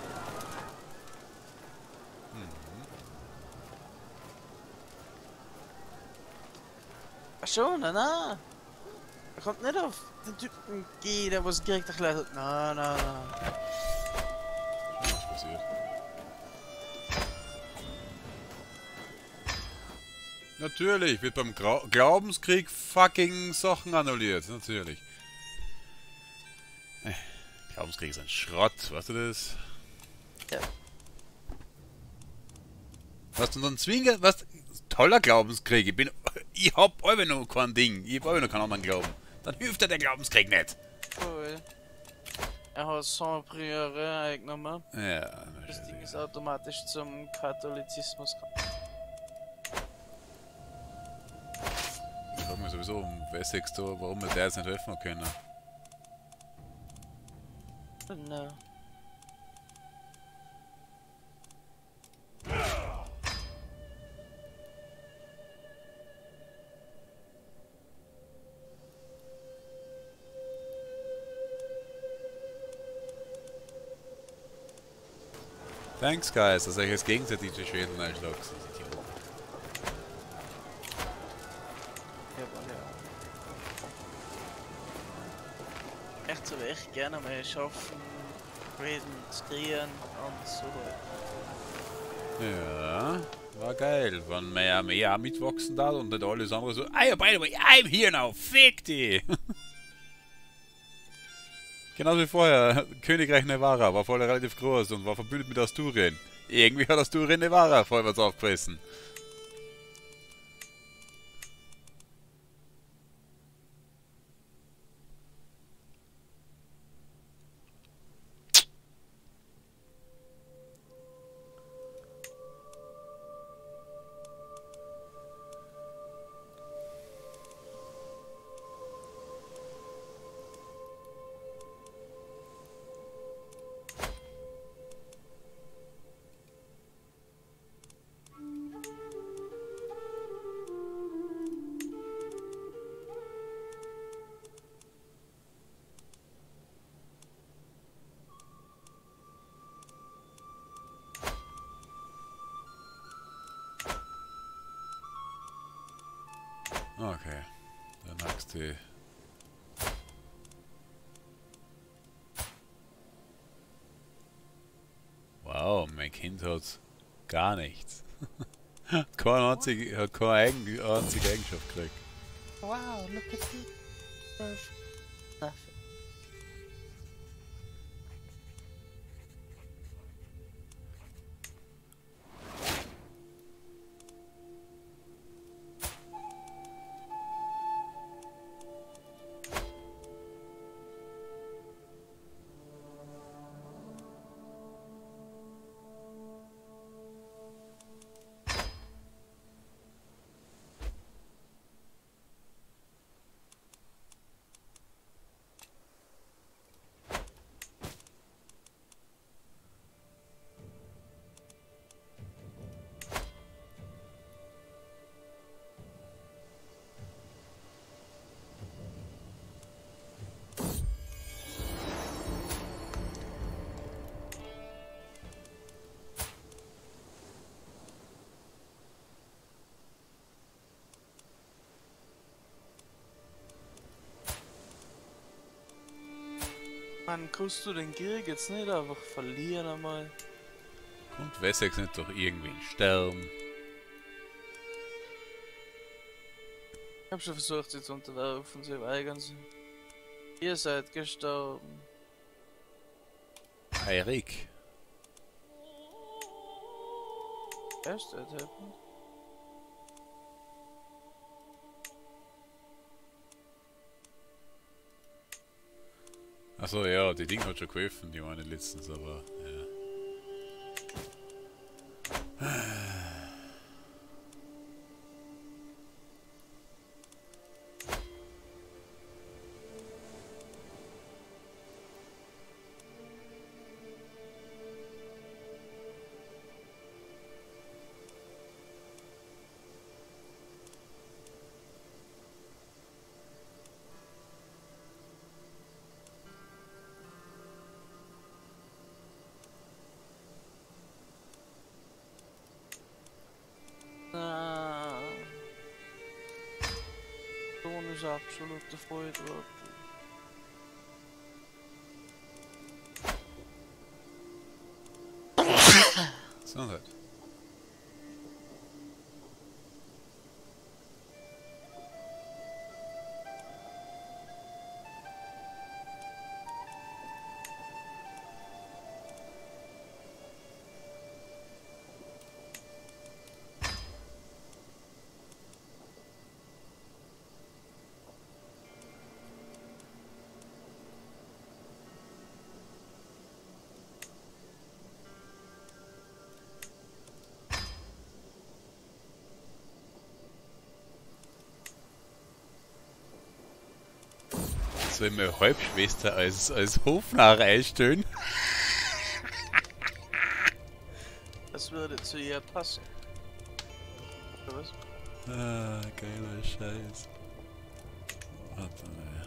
Ach schon, na. Er kommt nicht auf den Typen gehen, der was direkt erklärt hat. Na. Schon was passiert. Natürlich, wird beim Glaubenskrieg fucking Sachen annulliert. Natürlich. Glaubenskrieg ist ein Schrott, weißt du das? Ja. Was du dann zwingen? Was? Toller Glaubenskrieg. Ich hab einfach noch kein Ding. Ich hab einfach noch keinen anderen Glauben. Dann hilft dir der Glaubenskrieg nicht. Cool. Er hat Saint-Prieur eingenommen. Ja. Das Ding ist automatisch zum Katholizismus. Ich frag mich sowieso um Wessex da, warum wir der jetzt nicht helfen können. No. Thanks, guys, dass ich jetzt gegenseitig die Schädel einschlagt. Ja, ja. Echt so echt gerne mal schaffen, reden, drehen und so weiter. Ja, war geil. Wenn mehr auch mitwachsen da und nicht alles andere so, ah ja, by the way, I'm here now, fick die! Genauso wie vorher, Königreich Nevara war vorher relativ groß und war verbündet mit Asturien. Irgendwie hat Asturien Nevara vorwärts aufgefressen. Okay, der nächste. Wow, mein Kind hat gar nichts. Keine einzige, hat keine einzige Eigenschaft gekriegt. Wow, look at it. Nothing. Man, kannst du den Krieg jetzt nicht einfach verlieren einmal? Kommt Wessex nicht doch irgendwie in Stern? Ich hab schon versucht, sie zu unterlaufen, sie weigern sich. Ihr seid gestorben. Eirik. Erst that happened. Achso, ja, die Dinge hat schon geholfen, die waren letztens, aber ja. Sohn ist absolute Freude. Gesundheit. soll ich meine Halbschwester als Hofnarr einstellen? Das würde zu ihr passen. Oder was? Ah, geiler Scheiß. Warte mal.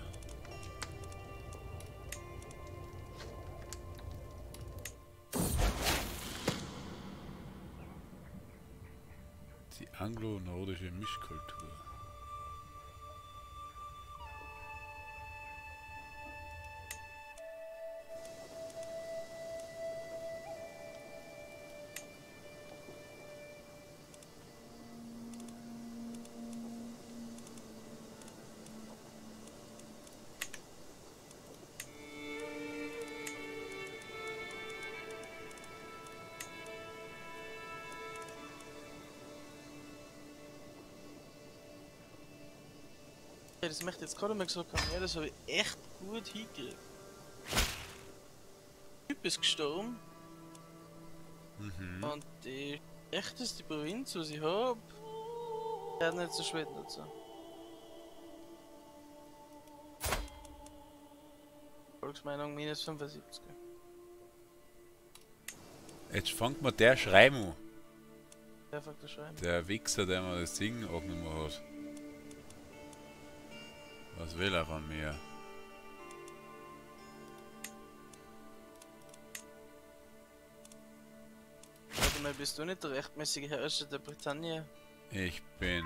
Die anglo-nordische Mischkultur. Ja, das möchte ich jetzt gerade mal gesagt haben, ja, das habe ich echt gut hingekriegt. Der Typ ist gestorben Mhm. und die schlechteste Provinz, was ich habe, der hat nicht so Schweden dazu. Volksmeinung minus 75. Jetzt fängt mir der Schreiben an. Der fängt das schreiben. Der Wichser, der mir das Ding abgenommen hat. Was will er von mir? Warte mal, bist du nicht der rechtmäßige Herrscher der Bretagne? Ich bin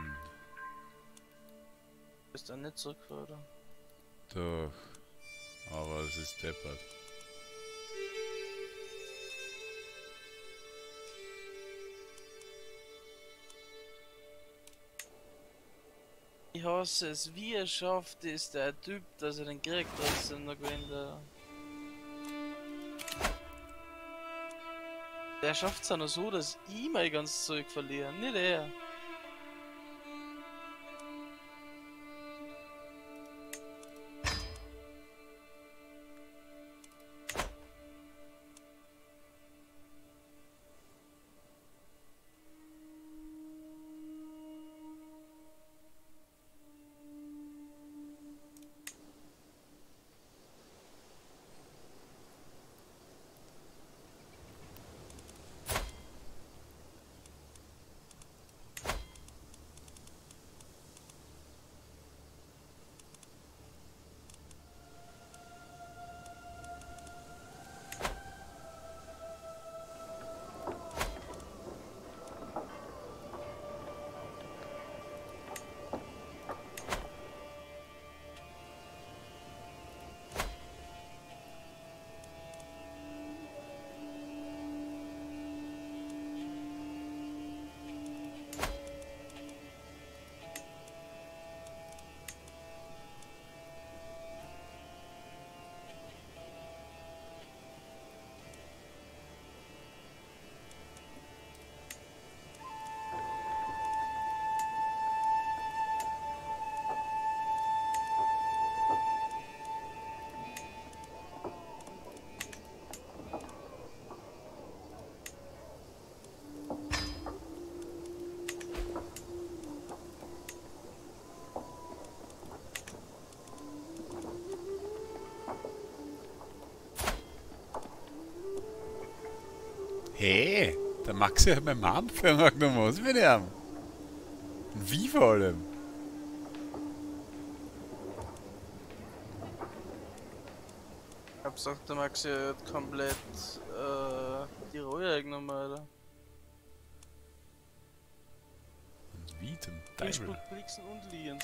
Bist du nicht zurückgefahren? doch. Aber es ist deppert. Ich hasse es, wie er schafft ist der Typ, dass er den Krieg trotzdem noch gewinnt. Der schafft es auch noch so, dass ich mein ganzes Zeug verliere, nicht er. Hey, der Maxi hat meinen Mann genommen. Was mit ihm? Und wie vor allem? Ich hab gesagt, der Maxi hat komplett die Rolle genommen, Alter. Und wie zum Teufel? Innsbruck, Brixen und Lienz.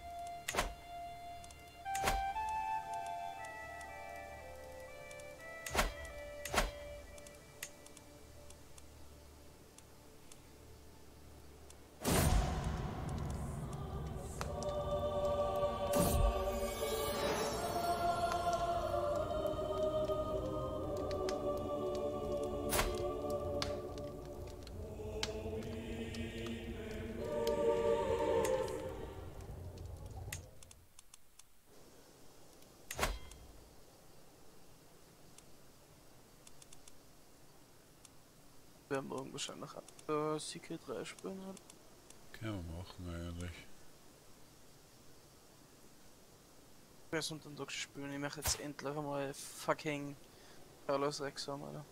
Wir haben morgen wahrscheinlich Secret 3 spielen. Oder? Können wir machen eigentlich. Wir sind dann doch spielen. Ich möchte jetzt endlich einmal fucking Carlos Rex haben, Alter.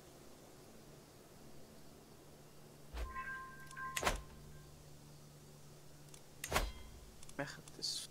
Ich möchte das.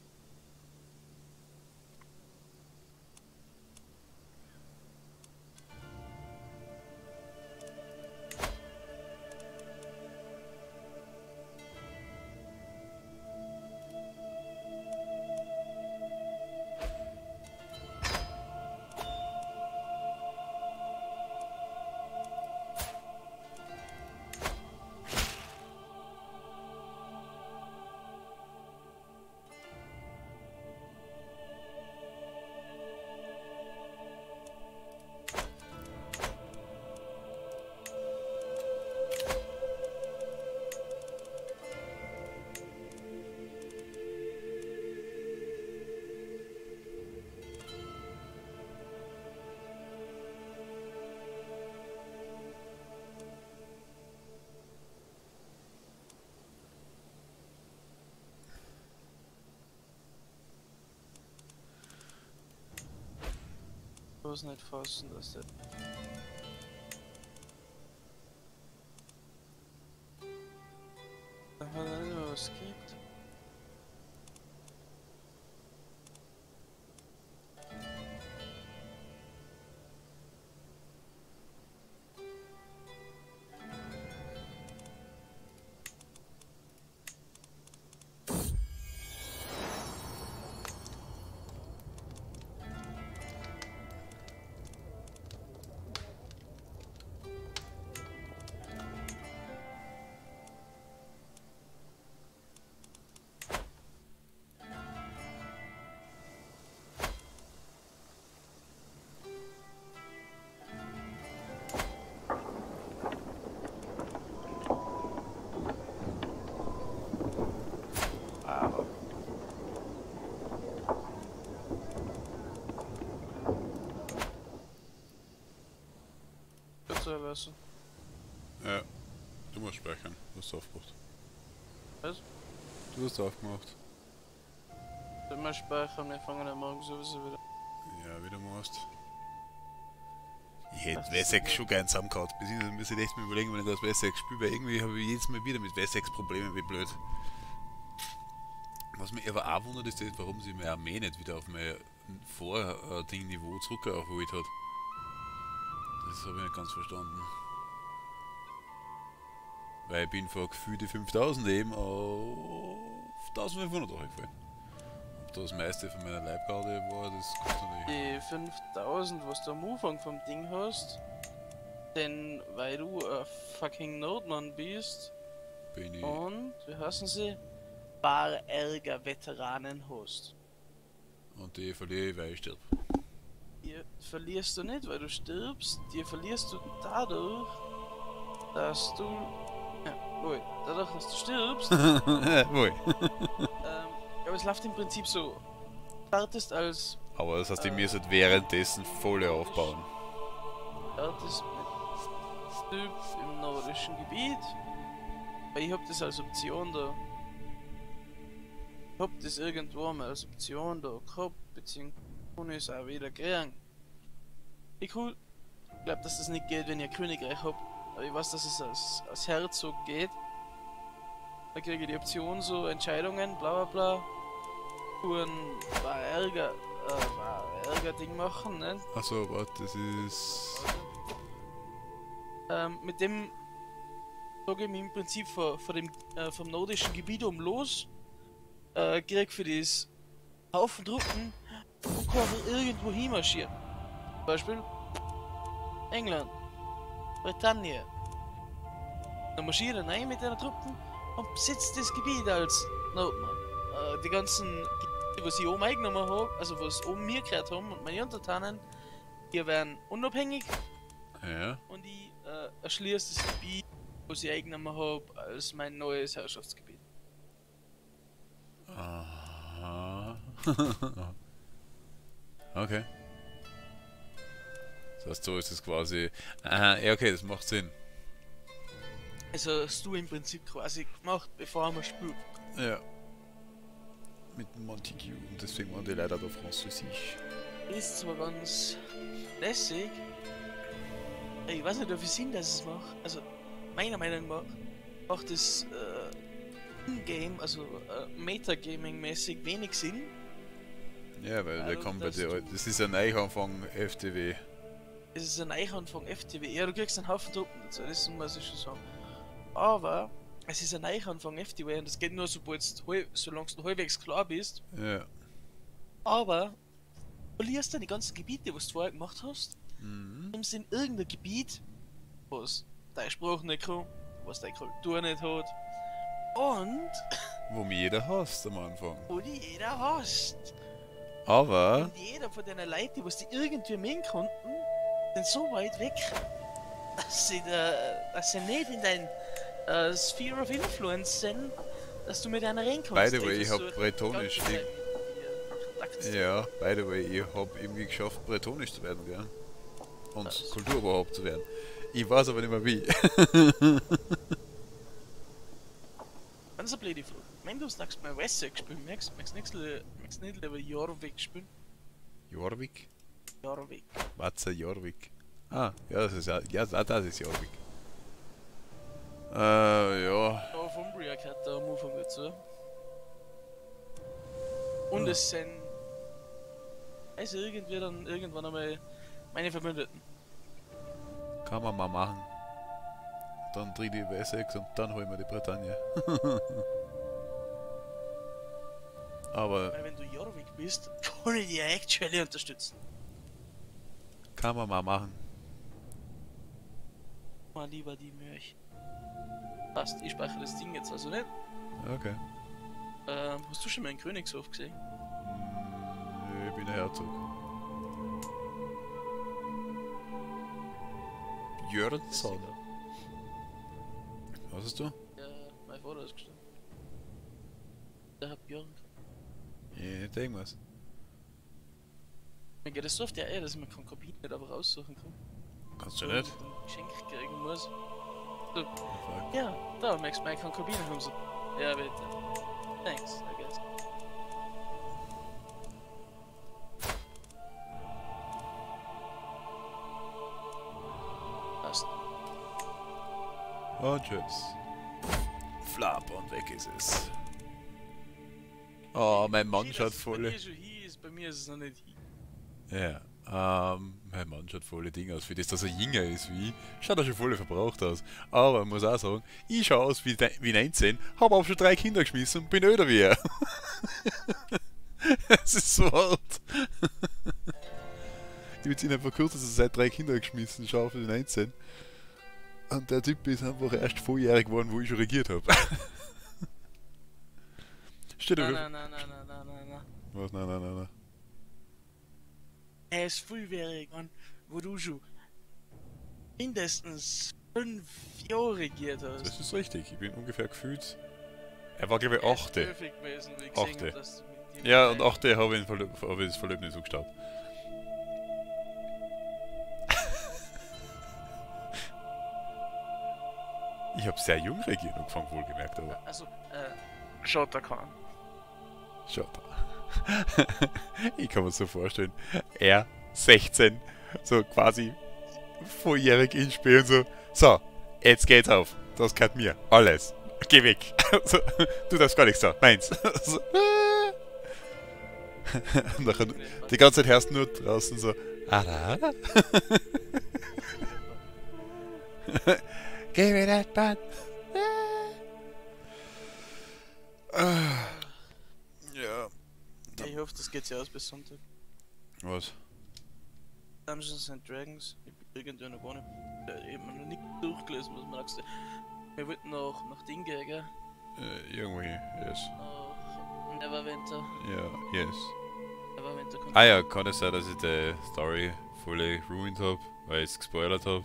Bloß nicht fassen, dass der. Da hat er nur was gibt. Lassen. Ja, du musst speichern. Du hast aufgemacht. Was? Du hast aufgemacht. Wenn wir speichern, wir fangen am Morgen sowieso wieder. Ja, wie du machst. Ich hätte Wessex schon gern zusammengehauen. Beziehungsweise muss ich echt mal überlegen, wenn ich das Wessex spiele, weil irgendwie habe ich jedes Mal wieder mit Wessex Probleme, wie blöd. Was mich aber auch wundert, ist, warum sie meine Armee nicht wieder auf mein Vor-Ding-Niveau zurückgeholt hat. Das habe ich nicht ganz verstanden. Weil ich bin vor gefühlte 5000 eben auf 1500 hochgefallen. Ob das meiste von meiner Leibgarde war, das kommt natürlich. Die 5000, was du am Anfang vom Ding hast, denn weil du ein fucking Nordmann bist Bin ich. und, wie heißen sie, Bar-Ärger-Veteranen hast. Und die verliere ich, weil ich stirb. Die verlierst du nicht, weil du stirbst, die verlierst du dadurch, dass du. Ja, wohl, dadurch, dass du stirbst. Wohl. Aber es läuft im Prinzip so. Du startest als. Aber das heißt, ich muss halt währenddessen volle aufbauen. Startest mit Typ im nordischen Gebiet. Weil ich hab das als Option da. Ich hab das irgendwo mal als Option da gehabt, beziehungsweise ist auch wieder kriegen. Wie cool. Ich glaube, dass das nicht geht, wenn ihr Königreich habt. Aber ich weiß, dass es als Herzog geht. Da kriege ich die Option so Entscheidungen, bla bla bla. Und Ärger Ding machen, ne? Achso, warte, das ist. Mit dem sage ich mich im Prinzip vom nordischen Gebiet um los. Krieg für das Haufen Truppen und kann irgendwo hinmarschieren. Beispiel England, Britannien. Dann marschiert er rein mit den Truppen und besitzt das Gebiet als Nordmann. Die ganzen Gebiete, was ich oben eingenommen habe, also was oben mir gehört haben und meine Untertanen, die werden unabhängig Ja. und ich erschließe das Gebiet, was ich eingenommen habe, als mein neues Herrschaftsgebiet. Aha. Okay. Das heißt, so ist es quasi. Aha, ja, okay, das macht Sinn. Also hast du im Prinzip quasi gemacht, bevor man spielt. Ja. mit dem Montague und deswegen waren die leider da Französisch. Ist zwar ganz lässig. Ich weiß nicht, wie viel Sinn das macht. Also, meiner Meinung nach macht das in-game, also Metagaming-mäßig wenig Sinn. Ja, weil der Also, kommt bei dass dir. du- Das ist ein Neuanfang FTW. Es ist ein Neuanfang FTW. Ja, du kriegst einen Haufen Truppen dazu, das muss ich schon sagen. Aber es ist ein Neuanfang FTW und das geht nur, solange du halbwegs klar bist. Ja. Aber du verlierst dann die ganzen Gebiete, was du vorher gemacht hast. Mhm. Nimmst in irgendein Gebiet, was deine Sprache nicht kann, was deine Kultur nicht hat. Und Wo mich jeder hasst am Anfang. wo die jeder hasst. Aber. Und jeder von den Leuten, was die irgendwie mögen konnten, sind so weit weg, dass sie nicht in dein Sphere of Influence sind, dass du mit einer reden kannst. By the way, Die ich hab versuchen, Bretonisch, die ganze Zeit mit dir Ja, by the way, ich hab irgendwie geschafft, bretonisch zu werden, gell? Und Das- Kulturoberhaupt zu werden. Ich weiß aber nicht mehr wie. Ganz eine blöde Frage. Wenn du das nächste Mal Wessex spielen möchtest, möchtest du nicht lieber Jorvik spielen? Jorvik? Jorvik. Watzer Jorvik. Ah, ja, das ist ja, das ist Jorvik. Ja. Auf Umbria gehört da am Anfang dazu. Und es sind also irgendwie dann irgendwann einmal meine Verbündeten. Kann man mal machen. Dann drehe ich Wessex und dann holen wir die Bretagne. Aber Weil wenn du Jorvik bist, kann ich dich actually unterstützen. kann man mal machen. Mal lieber die Milch. Passt, ich speichere das Ding jetzt also nicht. Okay. Hast du schon mal einen Königshof gesehen? Ich bin ein Herzog. Björnsson. Was hast du? Ja, mein Vater ist gestorben. Der hat Björn. Ich denke was. Mir geht das so oft ja dass ich mir Konkubine nicht aber raussuchen kann. Kannst du nicht? Und ein Geschenk kriegen muss. So, Fuck. ja, da möchtest du meine Konkubine haben. So. Ja, bitte. Thanks, I guess. Passt. Und tschüss. Flap und weg ist es. Oh, mein Mann schaut Bei voll. mir schon hier ist, bei mir ist es noch nicht hier. Ja, mein Mann schaut volle Ding aus. Für das, dass er jünger ist wie ich, schaut er schon voll verbraucht aus. Aber ich muss auch sagen, ich schaue aus wie 19, habe auch schon 3 Kinder geschmissen und bin öder wie er. Es ist so hart. Ich habe ihn vor kurzem seit 3 Kinder geschmissen, schaue für die 19. Und der Typ ist einfach erst volljährig geworden, wo ich schon regiert habe. Steht Nein, da. nein, nein, nein, nein, nein, nein, nein. Was? Nein. Er ist volljährig, Mann, wo du schon mindestens 5 Jahre regiert hast. Das ist richtig, ich bin ungefähr gefühlt. Er war, glaube ich, Er ist 8. perfekt gewesen, wie ich gesehen Achte. hab, dass du mit ihm Ja, und allein- 8. habe ich das Verlöbnis angeschaut. Ich habe sehr jung regiert angefangen, wohlgemerkt, aber Also, schaut da kann. schaut da. Ich kann mir so vorstellen, er 16, so quasi volljährig in Spiel und so, jetzt geht's auf, das gehört mir, alles, geh weg, so, du darfst gar nichts sagen, meins. So, und nachher, die ganze Zeit hörst du nur draußen so, Ara? Give me that button. Ja. Ich hoffe, das geht ja aus bis Sonntag. Was? Dungeons and Dragons. Ich bin irgendwie noch gar nicht. Ich hab noch nicht durchgelesen, was man gesagt hat. Wir wollten nach Ding gehen, gell? Irgendwo hier, yes. Nach Neverwinter. Ja, yes. Neverwinter kommt. Ah ja, kann es sein, dass ich die Story voll ruined habe, weil ich es gespoilert habe?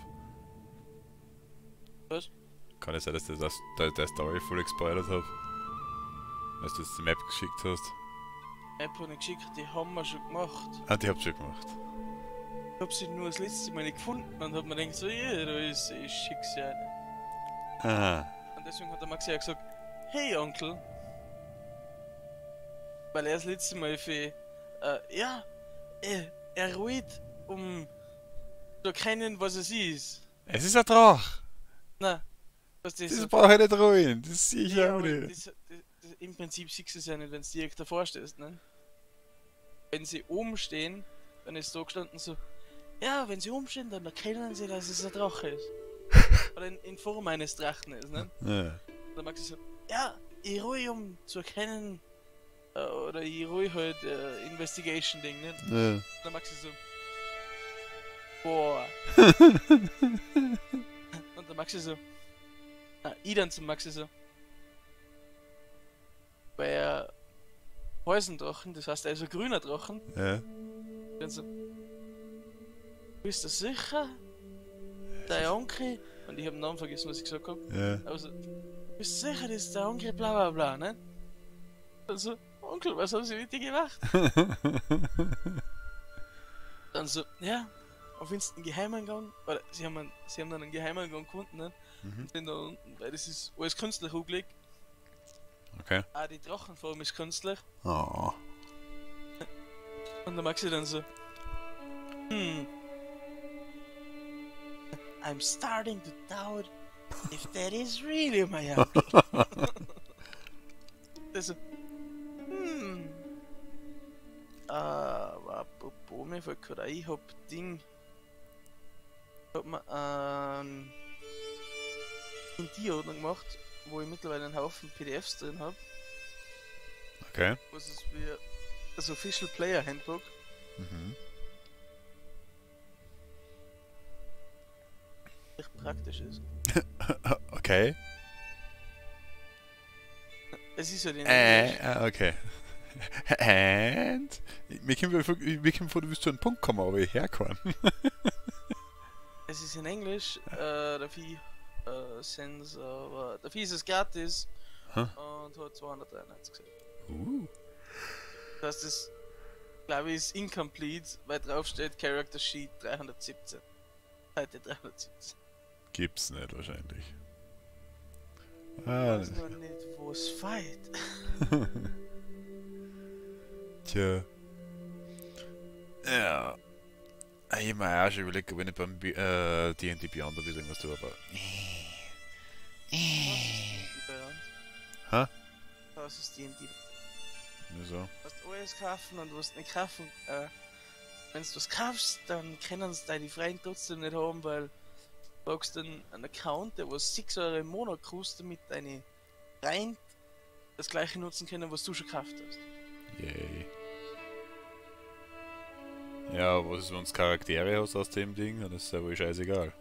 Was? Kann es sein, dass du der Story voll gespoilert habe? Als du jetzt die Map geschickt hast? App habe ich geschickt, die haben wir schon gemacht. Ah, die habt ihr schon gemacht. Ich hab sie nur das letzte Mal nicht gefunden und hab mir gedacht, so, ja, da ist sie, ich schick sie eine. Ah, Und deswegen hat der Maxi ja gesagt, hey Onkel, Weil er das letzte Mal für, er ruht, um zu erkennen, was es ist. Es ist ein Drach. Na, was das Das so. brauche ich nicht ruhen. Das sehe ich Ja, auch aber nicht. im Prinzip siehst du es ja nicht, wenn du direkt davor stehst, ne? Wenn sie oben stehen, dann ist so gestanden so, ja, wenn sie oben stehen, dann erkennen sie, dass es ein Drache ist. Oder in Form eines Drachen ist, ne? Ja. Dann mag sie so, ja, ich ruhe, um zu erkennen, oder ich ruhe halt Investigation-Ding, ne? Ja. Dann mag sie so, boah. Und dann mag sie so, ich dann zum Maxi so, bei Häusendrachen, das heißt also grüner Drachen, Ja. dann so, bist du sicher? Dein Onkel, und ich hab den Namen vergessen, was ich gesagt hab, Ja. aber so, bist du sicher, das ist der Onkel, bla bla bla, ne? Dann so, Onkel, was haben sie mit dir gemacht? Dann so, ja, auf einen Geheimeingang, oder sie haben dann einen Geheimeingang gefunden, ne? Mhm. Sind da unten, weil das ist alles künstlich angelegt. Okay. Auch die Drachenform ist künstlich. Oh. Und dann mag sie dann so, I'm starting to doubt if that is really my uncle. Das so, apropos, mir fällt gerade ein, ich hab mir in die Ordnung gemacht, wo ich mittlerweile einen Haufen PDFs drin habe. Okay. Was ist wie das Official Player Handbook. Mhm. Echt praktisch ist. Okay. Es ist ja den Okay. And? Mir kommt vor, du bist zu einem Punkt gekommen, aber ich herkomme. Es ist in Englisch, dafür sind aber dafür ist es gratis Huh? und hat 293 gesagt. Das Das heißt, das glaube ich ist incomplete, weil drauf steht Character Sheet 317. Seite 317. gibt's nicht wahrscheinlich. Ich Ah, weiß noch nicht, wo es feit. tja. Ja. Ich hab mir auch schon überlegt, ob ich nicht beim D&D Beyond ein bisschen irgendwas tue, aber... Hä? Das ist die. Nur so. Du musst alles kaufen und du musst nicht kaufen. Wenn du was kaufst, dann können sie deine Freunde trotzdem nicht haben, weil du brauchst dann einen Account, der was 6 Euro im Monat kostet, damit deine Freunde das gleiche nutzen können, was du schon gekauft hast. Yay. Ja, was ist, wenn du Charaktere hast aus dem Ding, dann ist es ja wohl scheißegal.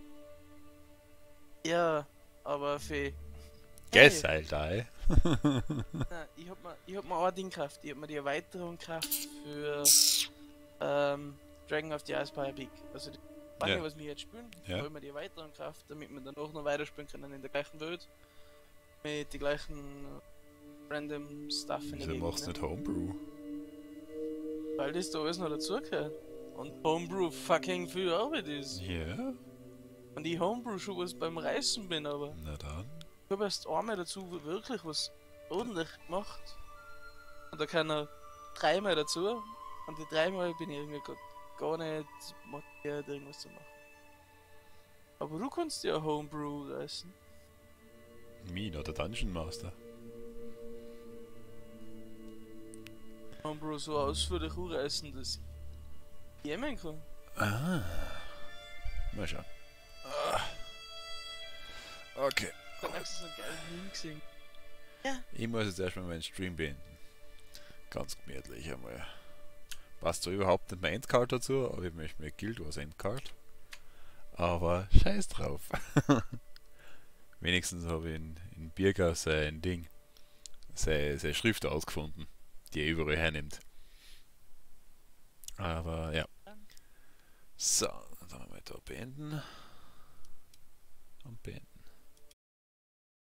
Ja, aber für. Guess halt, ey. Nein, ich hab mir ein Ding gekauft. Ich hab mir die Erweiterung gekauft für Dragon of the Icepire Peak. Also die Bange, Ja. was wir jetzt spielen, Ja. habe ich mir die Erweiterung gekauft, damit wir danach noch weiterspielen können in der gleichen Welt. Mit den gleichen random Stuff in der Wieso machst du ne? nicht Homebrew? Weil das da alles noch dazugehört. Und Homebrew fucking viel Arbeit ist. Ja? Und ich Homebrew schon was beim Reißen bin, aber Na dann. ich habe erst einmal dazu wirklich was ordentlich gemacht. Und da kann er 3 Mal dazu. Und die 3 Mal bin ich irgendwie gar nicht motiviert, irgendwas zu machen. Aber du kannst ja Homebrew reißen. Mina, der Dungeon Master. Homebrew so ausführlich reißen, dass ich jemanden kann. Ah. Mal schauen. Ah. Okay. Dann hast du so einen geilen Meme gesehen. Ich muss jetzt erstmal meinen Stream beenden. Ganz gemütlich einmal. Passt so überhaupt nicht mein Endcard dazu, aber ich möchte mir Guild Wars Endcard. Aber scheiß drauf. Wenigstens habe ich in Birka sein Ding, seine Schrift ausgefunden, die er überall hernimmt. Aber ja. So, dann haben wir da beenden. Und beenden.